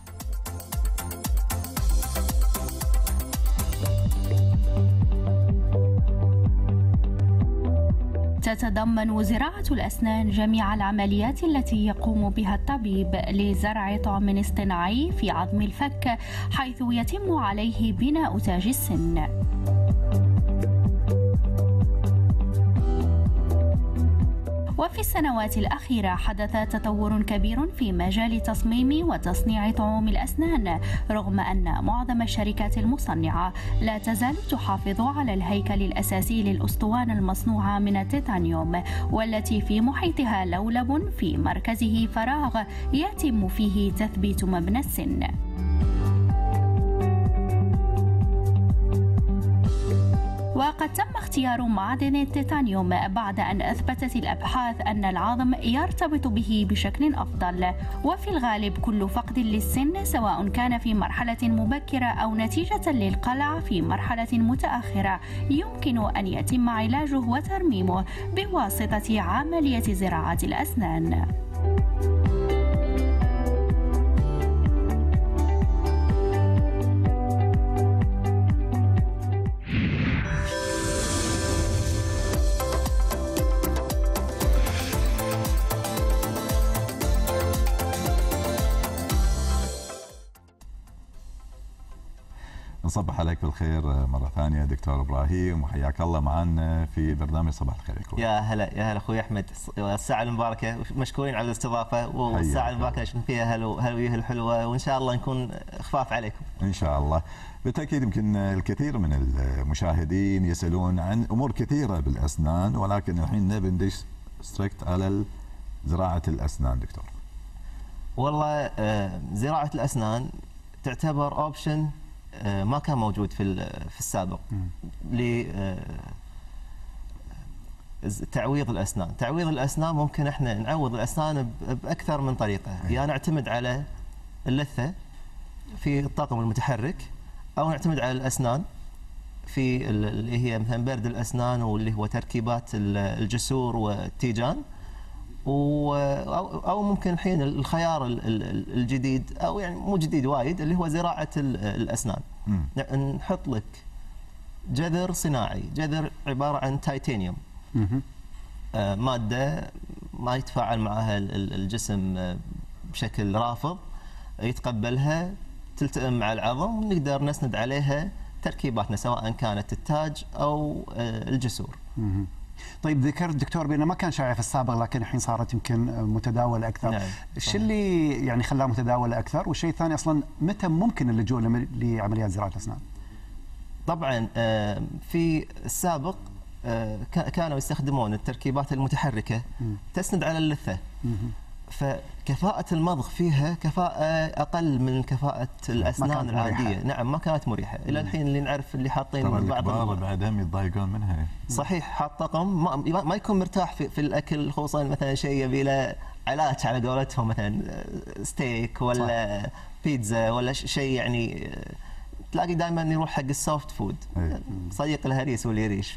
تتضمن زراعة الأسنان جميع العمليات التي يقوم بها الطبيب لزرع طعم اصطناعي في عظم الفك، حيث يتم عليه بناء تاج السن. وفي السنوات الأخيرة حدث تطور كبير في مجال تصميم وتصنيع طعوم الأسنان، رغم أن معظم الشركات المصنعة لا تزال تحافظ على الهيكل الأساسي للأسطوانة المصنوعة من التيتانيوم، والتي في محيطها لولب في مركزه فراغ يتم فيه تثبيت مبنى السن. وقد تم اختيار معدن التيتانيوم بعد أن أثبتت الأبحاث أن العظم يرتبط به بشكل أفضل، وفي الغالب كل فقد للسن سواء كان في مرحلة مبكرة أو نتيجة للقلع في مرحلة متأخرة يمكن أن يتم علاجه وترميمه بواسطة عملية زراعة الأسنان. نصبح عليك بالخير مرة ثانية دكتور إبراهيم، وحياك الله معنا في برنامج صباح الخير الكويت. يا هلا أخوي أحمد، الساعة المباركة، مشكورين على الاستضافة، والساعة المباركة نشوف فيها هالوجه الحلوة، وإن شاء الله نكون خفاف عليكم. إن شاء الله. بالتأكيد يمكن الكثير من المشاهدين يسألون عن أمور كثيرة بالأسنان، ولكن الحين نبي ندش ستريكت على زراعة الأسنان دكتور. والله زراعة الأسنان تعتبر أوبشن ما كان موجود في السابق لتعويض الأسنان. تعويض الأسنان ممكن احنا نعوض الأسنان بأكثر من طريقة، يا نعتمد على اللثة في الطاقم المتحرك، أو نعتمد على الأسنان في اللي هي مثلا برد الأسنان، واللي هو تركيبات الجسور والتيجان، أو ممكن الحين الخيار الجديد، أو يعني مو جديد وايد، اللي هو زراعة الأسنان. نحط لك جذر صناعي، جذر عبارة عن تيتانيوم، مادة ما يتفاعل معها الجسم بشكل رافض، يتقبلها، تلتئم مع العظم، ونقدر نسند عليها تركيباتنا سواء كانت التاج أو الجسور. طيب، ذكرت دكتور بأنه ما كان شائع في السابق، لكن الحين صارت يمكن متداولة أكثر. نعم. الشيء اللي يعني خلاها متداولة أكثر، والشيء الثاني أصلا متى ممكن اللجوء لعمليات زراعة الأسنان؟ طبعا في السابق كانوا يستخدمون التركيبات المتحركة تسند على اللثة، فكفاءة المضغ فيها كفاءة أقل من كفاءة الأسنان العادية. نعم، ما كانت مريحة. إلى الحين اللي نعرف اللي حاطين بعض بعدهم يتضايقون منها. صحيح، حاط طقم ما يكون مرتاح في الأكل، خصوصا مثلا شيء يبي له علاج على قولتهم، مثلا ستيك ولا صح. بيتزا ولا شيء، يعني تلاقي دائما يروح حق السوفت فود، صديق الهريس واليريش.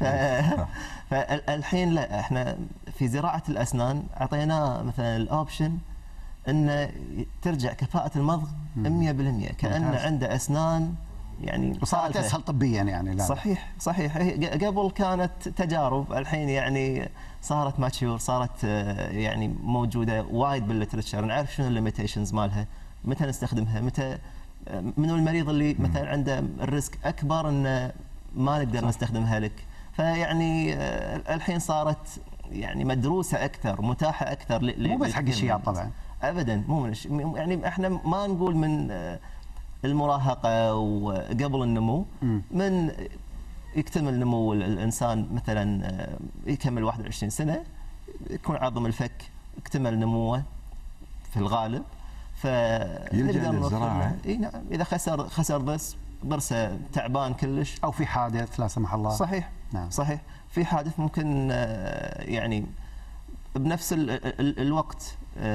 فالحين لا، احنا في زراعة الأسنان اعطيناه مثلا الاوبشن انه ترجع كفاءة المضغ 100%، كأنه عنده أسنان يعني وصارت اسهل طبيا يعني. لا صحيح. قبل كانت تجارب، الحين يعني صارت ماتشور، صارت يعني موجودة وايد بالليترشر، نعرف شنو الليميتيشنز مالها، متى نستخدمها، متى منو المريض اللي مثلا عنده الريسك اكبر ان ما نقدر نستخدمها لك. فيعني الحين صارت يعني مدروسه اكثر، متاحه اكثر. مو بس حق الشياب طبعا، ابدا، مو يعني احنا ما نقول من المراهقه وقبل النمو، من يكتمل نمو الانسان مثلا يكمل 21 سنه، يكون عظم الفك اكتمل نموه في الغالب، يلجأ للزراعة. نعم، إذا خسر ضرسه تعبان كلش، أو في حادث لا سمح الله. صحيح. نعم. صحيح، في حادث ممكن يعني بنفس الوقت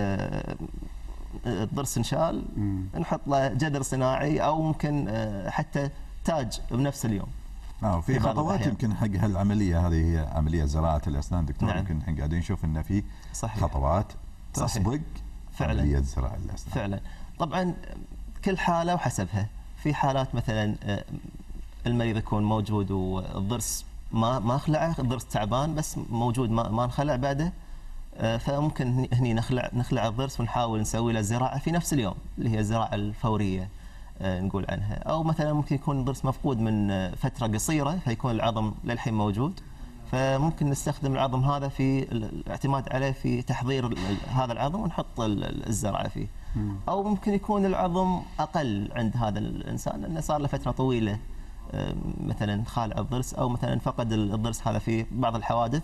الضرس انشال، نحط له جذر صناعي، أو ممكن حتى تاج بنفس اليوم. في خطوات يمكن حق هالعملية هذه، هي عملية زراعة الأسنان دكتور. نعم. يمكن احنا قاعدين نشوف إن في صحيح. خطوات تسبق فعلا عملية زراعة الأسنان. فعلا. طبعا كل حالة وحسبها. في حالات مثلا المريض يكون موجود والضرس ما خلعه، الضرس تعبان بس موجود ما انخلع بعده، فممكن هني نخلع الضرس ونحاول نسوي له زراعة في نفس اليوم، اللي هي الزراعة الفورية نقول عنها. أو مثلا ممكن يكون الضرس مفقود من فترة قصيرة، فيكون العظم للحين موجود، فممكن نستخدم العظم هذا في الاعتماد عليه في تحضير هذا العظم ونحط الزراعه فيه. او ممكن يكون العظم اقل عند هذا الانسان لانه صار له فتره طويله مثلا خالع الضرس او مثلا فقد الضرس هذا في بعض الحوادث،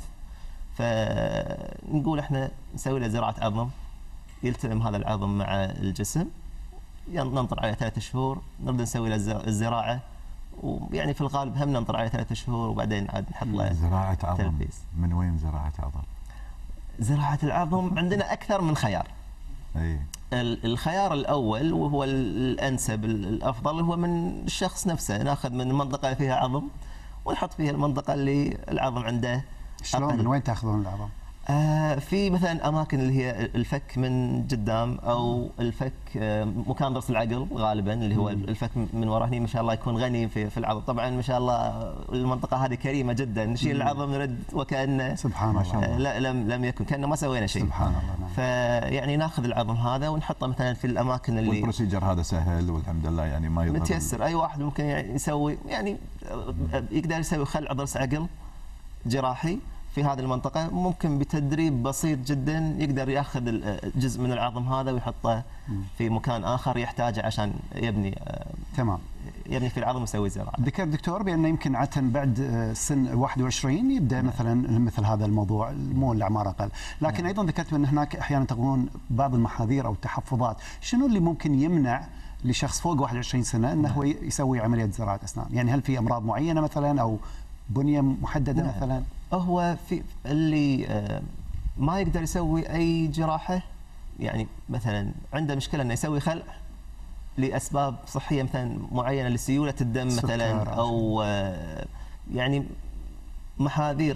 فنقول احنا نسوي له زراعه عظم، يلتئم هذا العظم مع الجسم، ننطر عليه 3 شهور، نبدا نسوي له الزراعه، ويعني في الغالب هم ننطر عليه 3 شهور وبعدين عاد نحط له زراعه عظم. تلبيس. من وين زراعه عظم؟ زراعه العظم عندنا اكثر من خيار. اي الخيار الاول وهو الانسب الافضل هو من الشخص نفسه، ناخذ من المنطقه اللي فيها عظم ونحط فيها المنطقه اللي العظم عنده. شلون من وين تاخذون العظم؟ في مثلا اماكن اللي هي الفك من قدام او الفك مكان ضرس العقل غالبا اللي هو الفك من ورا، هني ما شاء الله يكون غني في العظم. طبعا ما شاء الله المنطقه هذه كريمه جدا، نشيل العظم نرد وكانه سبحان الله لا لم يكن كانه ما سوينا شيء. سبحان الله. نعم. فيعني ناخذ العظم هذا ونحطه مثلا في الاماكن اللي والبروسيجر هذا سهل والحمد لله، يعني ما يضر متيسر. اي واحد ممكن يعني يسوي، يعني يقدر يسوي خلع ضرس عقل جراحي في هذه المنطقة، ممكن بتدريب بسيط جدا يقدر ياخذ جزء من العظم هذا ويحطه في مكان آخر يحتاجه عشان يبني تمام يبني في العظم ويسوي زراعة. ذكر دكتور بأنه يمكن عادة بعد سن 21 يبدأ مثلا مثل هذا الموضوع، مو الأعمار أقل، لكن أيضا ذكرت أن هناك أحيانا تكون بعض المحاذير أو التحفظات، شنو اللي ممكن يمنع لشخص فوق 21 سنة أنه هو يسوي عملية زراعة أسنان؟ يعني هل في أمراض معينة مثلا أو بنية محددة مثلا؟ هو في اللي ما يقدر يسوي اي جراحه، يعني مثلا عنده مشكله انه يسوي خلع لاسباب صحيه مثلا معينه لسيوله الدم مثلا، او يعني محاذير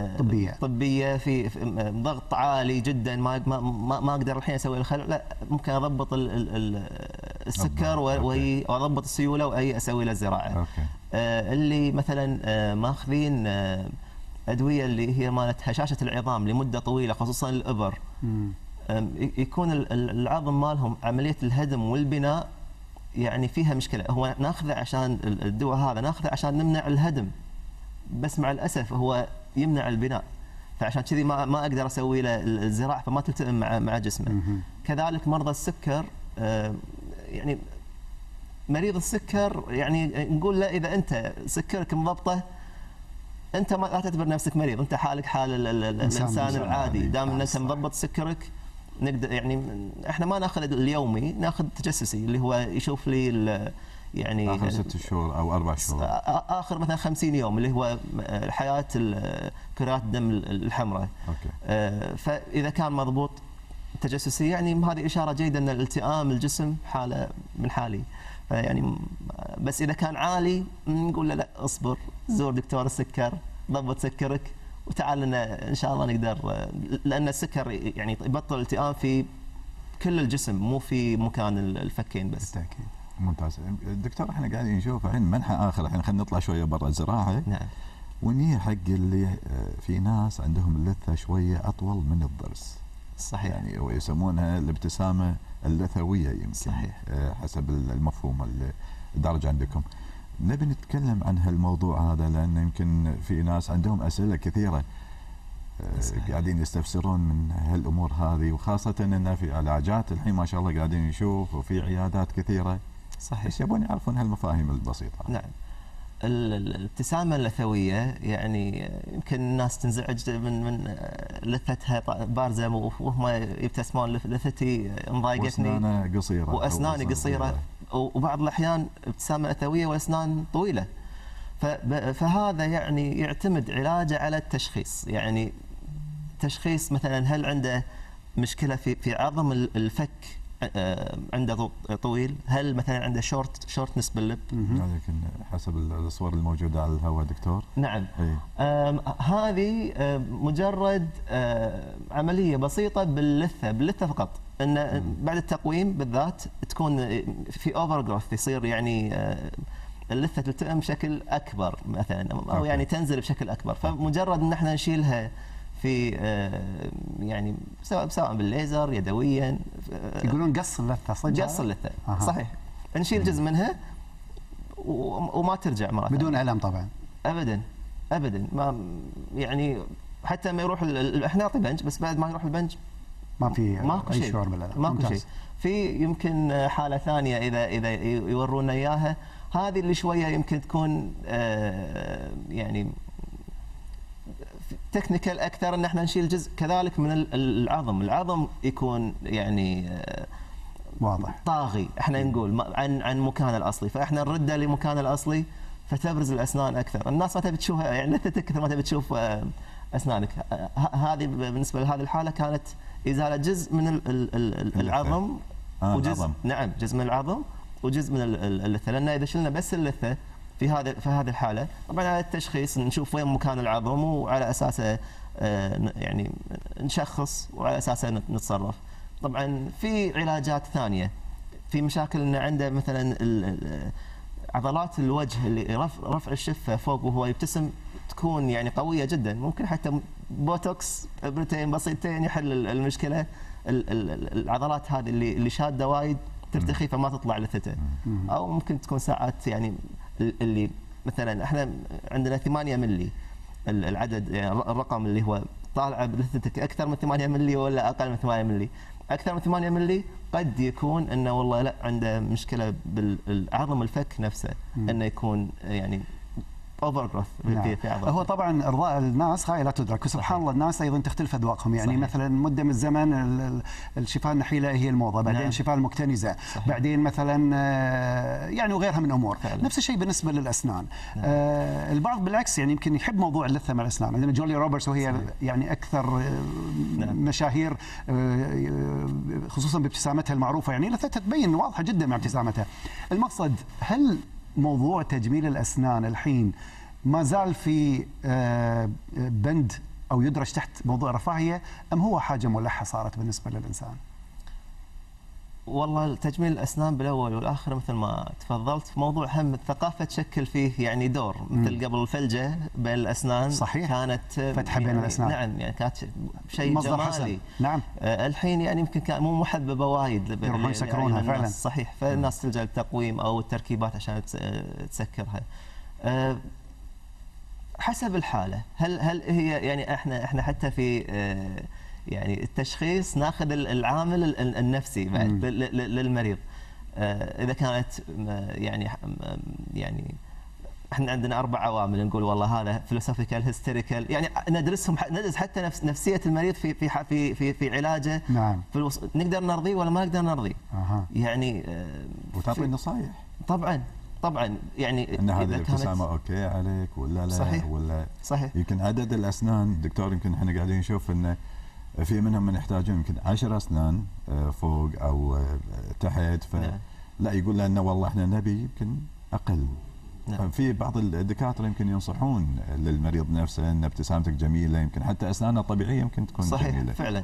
طبيه في ضغط عالي جدا ما اقدر الحين اسوي الخلع، لا ممكن اضبط السكر واضبط السيوله واي اسوي له زراعه. اللي مثلا ماخذين ادويه اللي هي مالت هشاشه العظام لمده طويله خصوصا الابر، يكون العظم مالهم عمليه الهدم والبناء يعني فيها مشكله. هو ناخذه عشان الدواء هذا ناخذه عشان نمنع الهدم، بس مع الاسف هو يمنع البناء، فعشان كذي ما اقدر اسوي له الزراعه فما تلتئم مع جسمه. كذلك مرضى السكر، يعني مريض السكر يعني نقول له اذا انت سكرك مضبطه انت ما تعتبر نفسك مريض، انت حالك حال الانسان العادي، دام ان انت مضبط سكرك نقدر يعني احنا ما ناخذ اليومي، ناخذ تجسسي اللي هو يشوف لي يعني اخر 6 شهور او 4 شهور، اخر مثلا 50 يوم اللي هو حياه كرات الدم الحمراء. فاذا كان مضبوط تجسسي يعني هذه اشاره جيده ان الالتئام الجسم حاله من حالي، يعني بس اذا كان عالي نقول له لا اصبر، زور دكتور السكر، ضبط سكرك وتعال لنا ان شاء الله نقدر، لان السكر يعني يبطل التئام في كل الجسم مو في مكان الفكين بس. بالتاكيد. ممتاز دكتور، احنا قاعدين نشوف الحين منحى اخر، الحين خلينا نطلع شويه برا الزراعه. نعم. ونيجي حق اللي في ناس عندهم اللثه شويه اطول من الضرس. صحيح. يعني ويسمونها الابتسامه اللثويه يمكن. صحيح. حسب المفهوم الدارج عندكم. نبي نتكلم عن هالموضوع هذا لأن يمكن في ناس عندهم أسئلة كثيرة قاعدين يستفسرون من هالأمور هذه، وخاصة أن في علاجات الحين ما شاء الله قاعدين نشوف وفي عيادات كثيرة. صحيح. بس يبون يعرفون هالمفاهيم البسيطة. نعم. الابتسامة اللثوية يعني يمكن الناس تنزعج من لثتها بارزة وهم يبتسمون، لثتي مضايقتني وأسنانه قصيرة وأسناني قصيرة، وبعض الأحيان ابتسامة لثوية وأسنان طويلة. فهذا يعني يعتمد علاجه على التشخيص، يعني تشخيص مثلا هل عنده مشكلة في عظم الفك عنده طويل، هل مثلا عنده شورتنس باللب. لكن حسب الصور الموجودة على الهواء دكتور. نعم. هذه مجرد عملية بسيطة باللثة فقط، ان بعد التقويم بالذات تكون في اوفر جروث، يصير يعني اللثة تلتئم بشكل اكبر مثلا، او يعني تنزل بشكل اكبر، فمجرد ان احنا نشيلها في يعني سواء بالليزر يدويا. يقولون قص اللثه صدق؟ قص اللثه. صحيح. نشيل جزء منها وما ترجع مرة بدون الم طبعا. ابدا. ابدا ما يعني حتى ما يروح احنا نعطي بنج بس بعد ما يروح البنج ما في ماكو اي شيء، شعور بالالم. ماكو شيء. في يمكن حاله ثانيه اذا يورونا اياها، هذه اللي شويه يمكن تكون يعني تكنيكال اكثر، ان احنا نشيل جزء كذلك من العظم يكون يعني واضح طاغي، احنا نقول عن مكانه الاصلي، فاحنا نرده لمكانه الاصلي فتبرز الاسنان اكثر. الناس ما تبي تشوفها يعني لثتك كثر ما تبي تشوف اسنانك. هذه بالنسبه لهذه الحاله كانت ازاله جزء من العظم وجزء نعم جزء من العظم وجزء من اللثه، لان اذا شلنا بس اللثه في هذه الحاله طبعا على التشخيص نشوف وين مكان العظم وعلى اساسه يعني نشخص وعلى اساسه نتصرف. طبعا في علاجات ثانيه، في مشاكل ان عنده مثلا عضلات الوجه اللي رفع الشفه فوق وهو يبتسم تكون يعني قويه جدا، ممكن حتى بوتوكس ابرتين بسيطتين يحل المشكله. العضلات هذه اللي شاده وايد ترتخي فما تطلع لثته، او ممكن تكون ساعات يعني اللي مثلا احنا عندنا 8 ملي العدد يعني الرقم اللي هو طالع بلثتك اكثر من 8 ملي ولا اقل من 8 ملي. اكثر من 8 ملي قد يكون انه والله لا عنده مشكله بالعظم الفك نفسه، انه يكون يعني اوفر جروث في عضله. هو طبعا ارضاء الناس غايه لا تدرك، وسبحان الله الناس ايضا تختلف اذواقهم، يعني صحيح. مثلا مده من الزمن الشفاه النحيله هي الموضه، بعدين نعم. الشفاه المكتنزه، صحيح. بعدين مثلا يعني وغيرها من امور فعلا. نفس الشيء بالنسبه للاسنان. نعم. البعض بالعكس يعني يمكن يحب موضوع اللثه مع الاسنان، عندنا جوليا روبرتس وهي صحيح. يعني اكثر نعم. مشاهير خصوصا بابتسامتها المعروفه، يعني لثتها تبين واضحه جدا مع ابتسامتها. المقصد هل موضوع تجميل الاسنان الحين ما زال في بند او يدرج تحت موضوع الرفاهيه، ام هو حاجه ملحه صارت بالنسبه للانسان؟ والله تجميل الاسنان بالاول والاخر مثل ما تفضلت، موضوع هم الثقافه تشكل فيه يعني دور، مثل قبل الفلجه بين الاسنان صحيح. كانت فتحه بين الاسنان نعم، يعني كانت شيء جمالي حسن. نعم. الحين يعني يمكن كان مو محببه وايد، يروحون يسكرونها فعلا صحيح، فالناس تلجا للتقويم او التركيبات عشان تسكرها. حسب الحاله، هل هي يعني احنا حتى في يعني التشخيص ناخذ العامل النفسي بعد للمريض. اذا كانت يعني احنا عندنا 4 عوامل نقول والله هذا فيلوسوفيكال هيستيريكال، يعني ندرس حتى نفسيه المريض في علاجه. نعم. نقدر نرضيه ولا ما نقدر نرضيه. يعني وتعطي نصائح طبعا يعني ان هذه الابتسامه اوكي عليك ولا لا صحيح. ولا صحيح. يمكن عدد الاسنان دكتور يمكن احنا قاعدين نشوف انه في منهم من يحتاجون يمكن 10 اسنان فوق او تحت، لا يقول لنا والله احنا نبي يمكن اقل. نعم. في بعض الدكاتره يمكن ينصحون للمريض نفسه ان ابتسامتك جميله، يمكن حتى اسنانه طبيعيه يمكن تكون صحيح. جميله فعلا.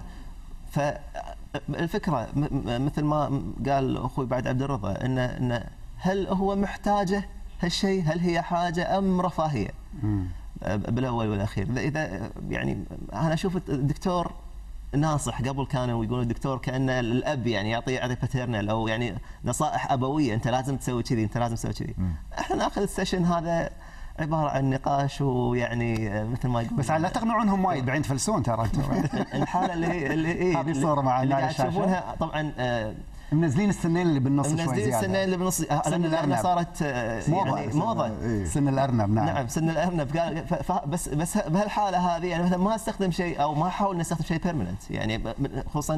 فالفكره مثل ما قال اخوي بعد عبد الرضا ان هل هو محتاجه هالشيء؟ هل هي حاجه ام رفاهيه؟ بالاول والاخير. اذا يعني انا اشوف الدكتور ناصح، قبل كانوا يقولون الدكتور كانه الاب يعني يعطي باترنال او يعني نصائح ابويه، انت لازم تسوي كذي، انت لازم تسوي كذي. احنا ناخذ السيشن هذا عباره عن نقاش ويعني مثل ما يقول، بس لا تقنعونهم وايد بعدين تفلسون ترى. الحاله اللي هذه الصوره معنا على الشاشه تشوفونها طبعا منزلين السنين اللي بالنص شوي زياده، منزلين السنين اللي بالنص، سن الارنب صارت يعني موضه. سن الارنب. نعم سن الارنب. قال بس بهالحاله هذه يعني مثلا ما استخدم شيء او ما احاول نستخدم شيء بيرمننت، يعني خصوصا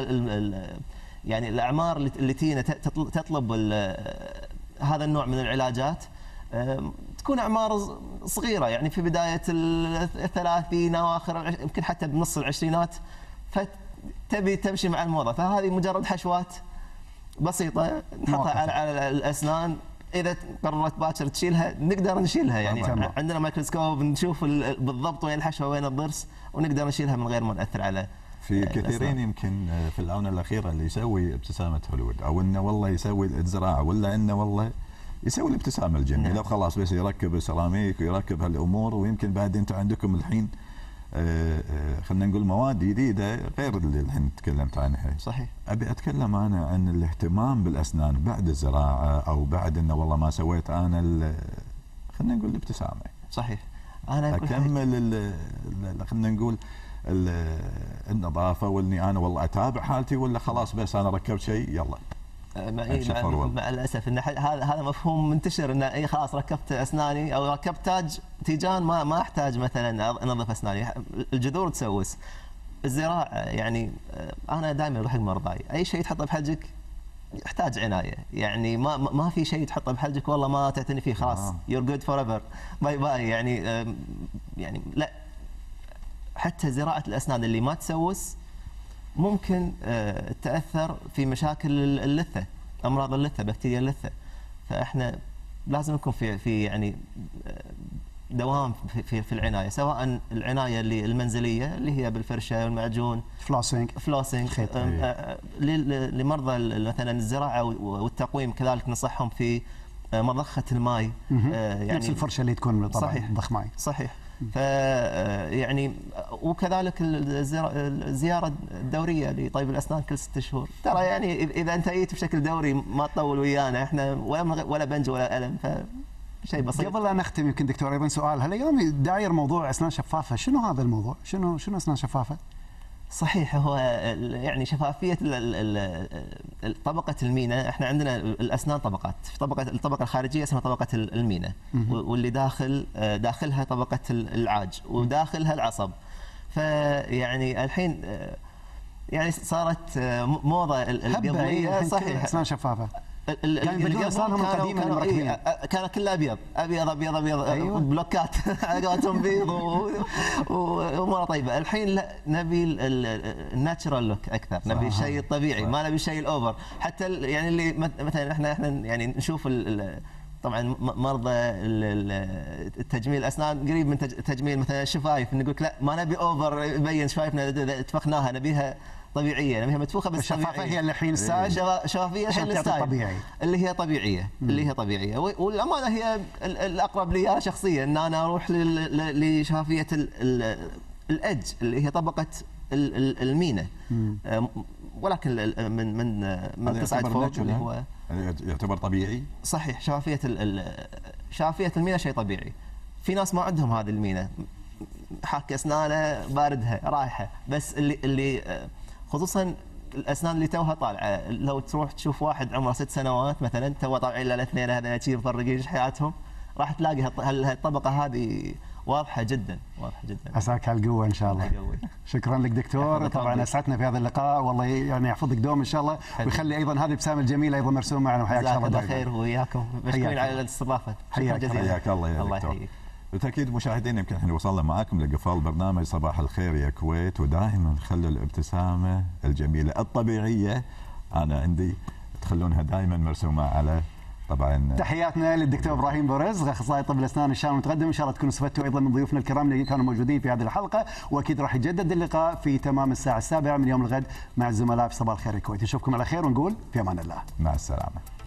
يعني الاعمار اللي تينا تطلب هذا النوع من العلاجات تكون اعمار صغيره، يعني في بدايه ال30 اواخر يمكن حتى بنص العشرينات، فتبي تمشي مع الموضه. فهذه مجرد حشوات بسيطه نحطها على الاسنان، اذا قررت باكر تشيلها نقدر نشيلها، يعني عندنا ميكروسكوب نشوف بالضبط وين الحشوه وين الضرس، ونقدر نشيلها من غير ما ناثر على في كثيرين يمكن في الاونه الاخيره اللي يسوي ابتسامه هوليوود، او انه والله يسوي الزراعه، ولا انه والله يسوي الابتسامه الجميله وخلاص، بس يركب السيراميك ويركب هالامور. ويمكن بعد انتم عندكم الحين خلينا نقول مواد جديده غير اللي الحين تكلمت عنها. صحيح. ابي اتكلم انا عن الاهتمام بالاسنان بعد الزراعه، او بعد انه والله ما سويت انا خلينا نقول الابتسامه. صحيح. انا اكمل خلينا نقول النظافه، واني انا والله اتابع حالتي، ولا خلاص بس انا ركبت شيء يلا مع الاسف ان هذا مفهوم منتشر، ان اي خلاص ركبت اسناني او ركبت تيجان ما احتاج مثلا انظف اسناني. الجذور تسوس، الزراعه يعني انا دائما اروح حق مرضاي، اي شيء تحطه بحلقك يحتاج عنايه، يعني ما في شيء تحطه بحلقك والله ما تعتني فيه خلاص يور جود فور ايفر باي باي. يعني لا، حتى زراعه الاسنان اللي ما تسوس ممكن تاثر في مشاكل اللثه، امراض اللثه، بكتيريا اللثه. فاحنا لازم نكون في يعني دوام في العنايه، سواء العنايه اللي المنزليه اللي هي بالفرشه والمعجون، فلوسينج لمرضى مثلا الزراعه والتقويم كذلك ننصحهم في مضخه الماء، يعني نفس الفرشه اللي تكون طبعا صحيح ضخ ماء. صحيح. يعني وكذلك الزياره الدوريه لطبيب الاسنان كل 6 شهور. ترى يعني اذا انت جيت بشكل دوري ما تطول ويانا، احنا ولا بنج ولا الم، فشيء بسيط. قبل لا نختم يمكن دكتور ايضا سؤال، هالايام داير موضوع اسنان شفافه، شنو هذا الموضوع؟ شنو اسنان شفافه؟ صحيح، هو يعني شفافيه طبقه المينا، احنا عندنا الاسنان طبقات، الطبقه الخارجيه اسمها طبقه المينا، واللي داخلها طبقه العاج، وداخلها العصب. فيعني الحين يعني صارت موضه القبليه، صحيح، اسنان شفافه. يعني بالقبل اسنانهم القديمه كان كله ابيض ابيض ابيض ابيض، أيوة. بلوكات على قولتهم بيض وامور طيبه. الحين لا، نبي الناتشرال لوك اكثر، نبي الشيء الطبيعي، ما نبي الشيء الاوفر. حتى يعني اللي مثلا احنا يعني نشوف طبعا مرضى التجميل الاسنان قريب من تجميل مثلا الشفايف، نقول لك لا ما نبي اوفر يبين شفايفنا تفخناها، نبيها طبيعيه، نبيها متفوخه بس الشفافه هي اللي الحين ستايل، شفافيه الحين الستايل اللي هي طبيعيه، والامانه هي الاقرب لي شخصيا، ان انا اروح لشفافيه الادج اللي هي طبقه المينا، ولكن من تصعد فوق اللي هو يعتبر طبيعي. صحيح، شفافيه المينا شيء طبيعي. في ناس ما عندهم هذه المينا، حاك اسنانه باردها رايحه، بس اللي خصوصا الاسنان اللي توها طالعه، لو تروح تشوف واحد عمره 6 سنوات مثلا تو طالعين الاثنين هذا شيء مفرقين حياتهم، راح تلاقي الطبقه هذه واضحه جدا، واضحه جدا. عساك هالقوه ان شاء الله. شكرا لك دكتور، طبعا اسعدنا في هذا اللقاء، والله يعني يحفظك دوم ان شاء الله، ويخلي ايضا هذه الابتسامه الجميله ايضا مرسومه معنا، وحياك الله دائما. خير وياكم، مشكورين على الاستضافه. حياك الله يا دكتور. بالتاكيد مشاهدينا يمكن احنا وصلنا معاكم لقفال برنامج صباح الخير يا كويت، ودائما خلوا الابتسامه الجميله الطبيعيه انا عندي تخلونها دائما مرسومه على طبعا. تحياتنا للدكتور ابراهيم بورزغ، اخصائي طب الاسنان ان شاء الله متقدم، ان شاء الله تكونوا استفدتوا ايضا من ضيوفنا الكرام اللي كانوا موجودين في هذه الحلقه، واكيد راح يجدد اللقاء في تمام الساعه 7 من يوم الغد مع الزملاء في صباح الخير الكويت. نشوفكم على خير ونقول في امان الله. مع السلامه.